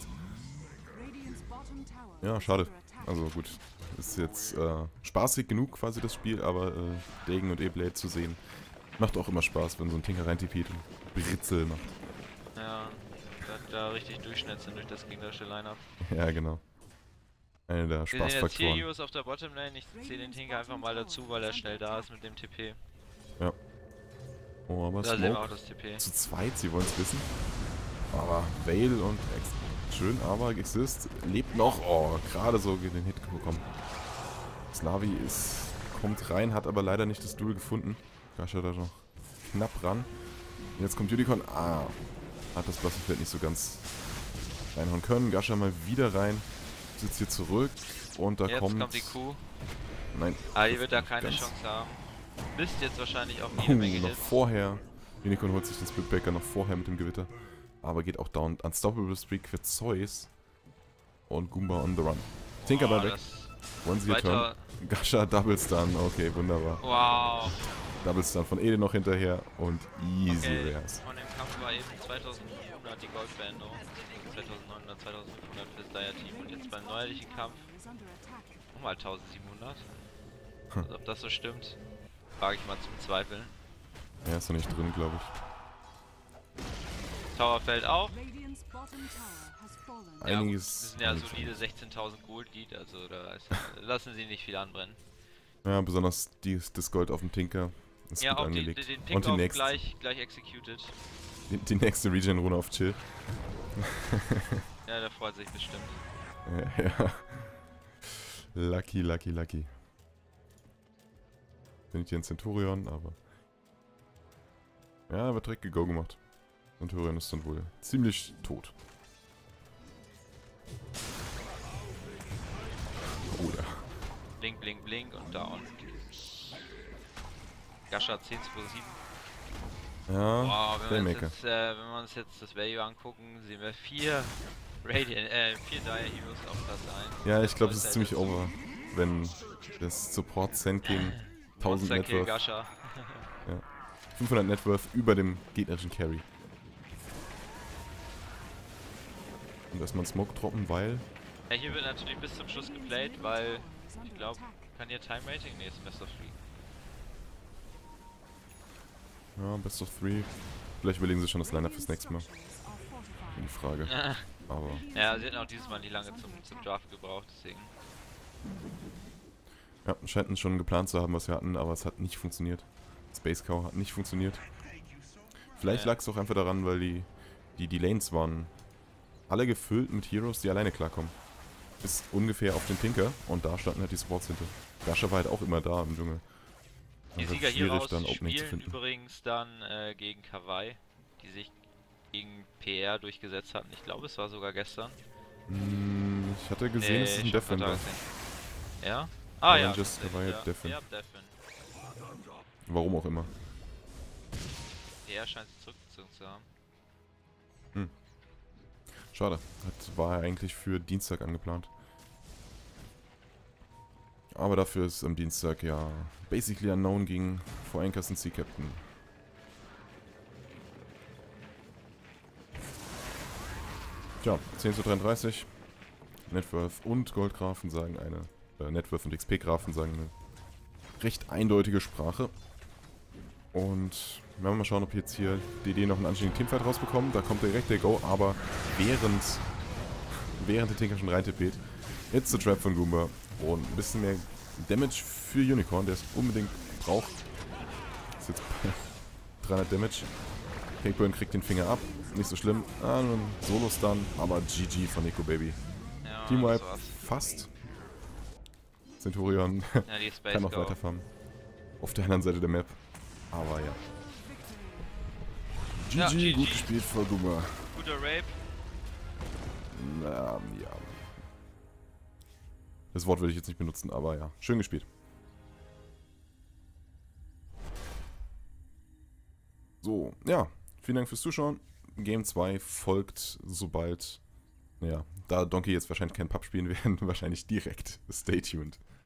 Speaker 1: Ja, schade. Also gut, ist jetzt äh, spaßig genug quasi das Spiel, aber äh, Dagon und E-Blade zu sehen, macht auch immer Spaß, wenn so ein Tinker rein tipiert und Britzel macht.
Speaker 2: Ja. da richtig durchschnetzen durch das gegnerische Lineup.
Speaker 1: Ja, genau. Einer der
Speaker 2: Wir sehen jetzt hier
Speaker 1: Spaßfaktoren.
Speaker 2: Heroes auf der Bottomlane, ich zähle den Tinker einfach mal dazu, weil er schnell da ist mit dem T P.
Speaker 1: Ja. Oh, aber
Speaker 2: Da sehen wir auch
Speaker 1: Smoke
Speaker 2: das T P.
Speaker 1: zu zweit, sie wollen es wissen. Aber Vale und Ex schön, aber Exist lebt noch. Oh, gerade so den Hit bekommen. Slavi ist, kommt rein, hat aber leider nicht das Duel gefunden. Gasha da noch knapp ran. Und jetzt kommt Unicorn. Ah, hat das blasse Feld nicht so ganz reinhauen können. Gasha mal wieder rein. Sitzt hier zurück. Und da
Speaker 2: Jetzt
Speaker 1: kommt...
Speaker 2: kommt die Kuh.
Speaker 1: Nein.
Speaker 2: Ah, die wird da keine
Speaker 1: ganz-
Speaker 2: Chance haben. Misst jetzt wahrscheinlich auch
Speaker 1: Oh,
Speaker 2: jede Menge
Speaker 1: noch
Speaker 2: Hits.
Speaker 1: vorher. Unicorn holt sich den Splitbreaker noch vorher mit dem Gewitter. Aber geht auch down. Unstoppable Streak für Zeus. Und Goomba on the run. Tinkerbell
Speaker 2: Oh,
Speaker 1: weg.
Speaker 2: das
Speaker 1: Wollen sie ihr Turn?
Speaker 2: weiter.
Speaker 1: Gasha Double Stun. Okay, wunderbar.
Speaker 2: Wow.
Speaker 1: Double Stun von Ede noch hinterher. Und easy
Speaker 2: Okay,
Speaker 1: Rares.
Speaker 2: von dem Kampf war eben zweitausendfünfhundert die Goldbeendung. zweitausendneunhundert, zweitausendfünfhundert fürs Dire-Team. Und jetzt beim neuerlichen Kampf nochmal eintausendsiebenhundert.
Speaker 1: Hm.
Speaker 2: Also ob das so stimmt, wage ich mal zu bezweifeln.
Speaker 1: Er ist noch nicht drin, glaube ich.
Speaker 2: Tower fällt auf. Ja, gut,
Speaker 1: Einiges.
Speaker 2: das sind ja
Speaker 1: einiges
Speaker 2: solide sechzehntausend Gold Lead, also da ist, lassen sie nicht viel anbrennen.
Speaker 1: Ja, besonders die, das Gold auf dem Tinker ist
Speaker 2: Ja,
Speaker 1: gut
Speaker 2: auch die,
Speaker 1: angelegt.
Speaker 2: die, den
Speaker 1: Und
Speaker 2: Pick
Speaker 1: die
Speaker 2: auch
Speaker 1: nächste,
Speaker 2: gleich, gleich executed.
Speaker 1: die, die nächste Regen-Rune auf Chill.
Speaker 2: Ja, der freut sich bestimmt.
Speaker 1: Ja, ja. Lucky, lucky, lucky. Bin ich hier ein Centurion, aber... Ja, wird direkt Go gemacht. Centurion ist dann wohl ziemlich tot. Oh ja.
Speaker 2: Blink, blink, blink und down. Gasha zehn zu sieben.
Speaker 1: Ja,
Speaker 2: Wow, wenn wir, uns
Speaker 1: Playmaker.
Speaker 2: jetzt, äh, wenn wir uns jetzt das Value angucken, sehen wir vier Radiant, äh, vier Dire Heroes auf Platz eins.
Speaker 1: Ja, ich glaube, das ist
Speaker 2: Vollzeit
Speaker 1: ziemlich
Speaker 2: dazu.
Speaker 1: over. Wenn das Support Cent gegen tausend
Speaker 2: Monster Kill
Speaker 1: Networth,
Speaker 2: Gasha.
Speaker 1: fünfhundert Networth über dem gegnerischen Carry. Und erstmal einen Smoke droppen, weil...
Speaker 2: Ja, hier wird natürlich bis zum Schluss geplayt, weil ich glaube, kann hier Time Rating? Ne, ist Best of Three.
Speaker 1: Ja, Best of Three. Vielleicht überlegen sie schon das Lineup fürs nächste Mal. Die Frage. Aber
Speaker 2: Ja, sie hätten auch dieses Mal nicht lange zum, zum Draft gebraucht, deswegen.
Speaker 1: ja, scheinen schon geplant zu haben, was wir hatten, aber es hat nicht funktioniert. Space Cow hat nicht funktioniert. Vielleicht
Speaker 2: Ja.
Speaker 1: lag es auch einfach daran, weil die, die, die Lanes waren alle gefüllt mit Heroes, die alleine klarkommen. Bis ungefähr auf den Tinker und da standen halt die Supports hinter. Gasha war halt auch immer da im Dschungel.
Speaker 2: Die
Speaker 1: Also
Speaker 2: Sieger hier
Speaker 1: schwierig,
Speaker 2: raus
Speaker 1: dann Opening zu
Speaker 2: spielen
Speaker 1: finden.
Speaker 2: übrigens dann äh, gegen Kawaii, die sich gegen P R durchgesetzt hatten. Ich glaube, es war sogar gestern.
Speaker 1: Hm, ich hatte gesehen, es ist ein
Speaker 2: ich hab
Speaker 1: Defin
Speaker 2: grad
Speaker 1: da.
Speaker 2: gesehen. Ja? Ah ja.
Speaker 1: Rangers,
Speaker 2: tatsächlich,
Speaker 1: Kawaii,
Speaker 2: ja.
Speaker 1: Defin.
Speaker 2: Ja, Defin.
Speaker 1: Warum auch immer.
Speaker 2: P R scheint sich zurückgezogen zu haben.
Speaker 1: Schade. Das war eigentlich für Dienstag angeplant. Aber dafür ist am Dienstag ja basically unknown gegen For Anchors und Sea Captain. Tja, zehn zu dreiunddreißig. Networth und Goldgrafen sagen eine, äh, Networth und X P-Grafen sagen eine recht eindeutige Sprache. Und wir werden mal schauen, ob jetzt hier D D noch einen anständigen Teamfight rausbekommen. Da kommt direkt der Go, aber während, während der Tinker schon reintippt, jetzt der Trap von Goomba. Und ein bisschen mehr Damage für Unicorn, der es unbedingt braucht. Ist jetzt bei dreihundert Damage. Cakeburn kriegt den Finger ab, nicht so schlimm. Ah, nur ein Solo-Stun, aber G G von Nico Baby.
Speaker 2: Ja,
Speaker 1: Teamwipe
Speaker 2: das war's.
Speaker 1: fast. Centurion
Speaker 2: Ja, die Space
Speaker 1: kann noch
Speaker 2: Go.
Speaker 1: weiterfahren. Auf der anderen Seite der Map. Aber ja. G G,
Speaker 2: Ja, G G.
Speaker 1: gut gespielt von Goomba.
Speaker 2: Guter Rape.
Speaker 1: Na, ja. Das Wort würde ich jetzt nicht benutzen, aber ja. Schön gespielt. So, ja. Vielen Dank fürs Zuschauen. Game zwei folgt sobald, ja, da Donkey jetzt wahrscheinlich kein Pub spielen werden, wahrscheinlich direkt. Stay tuned.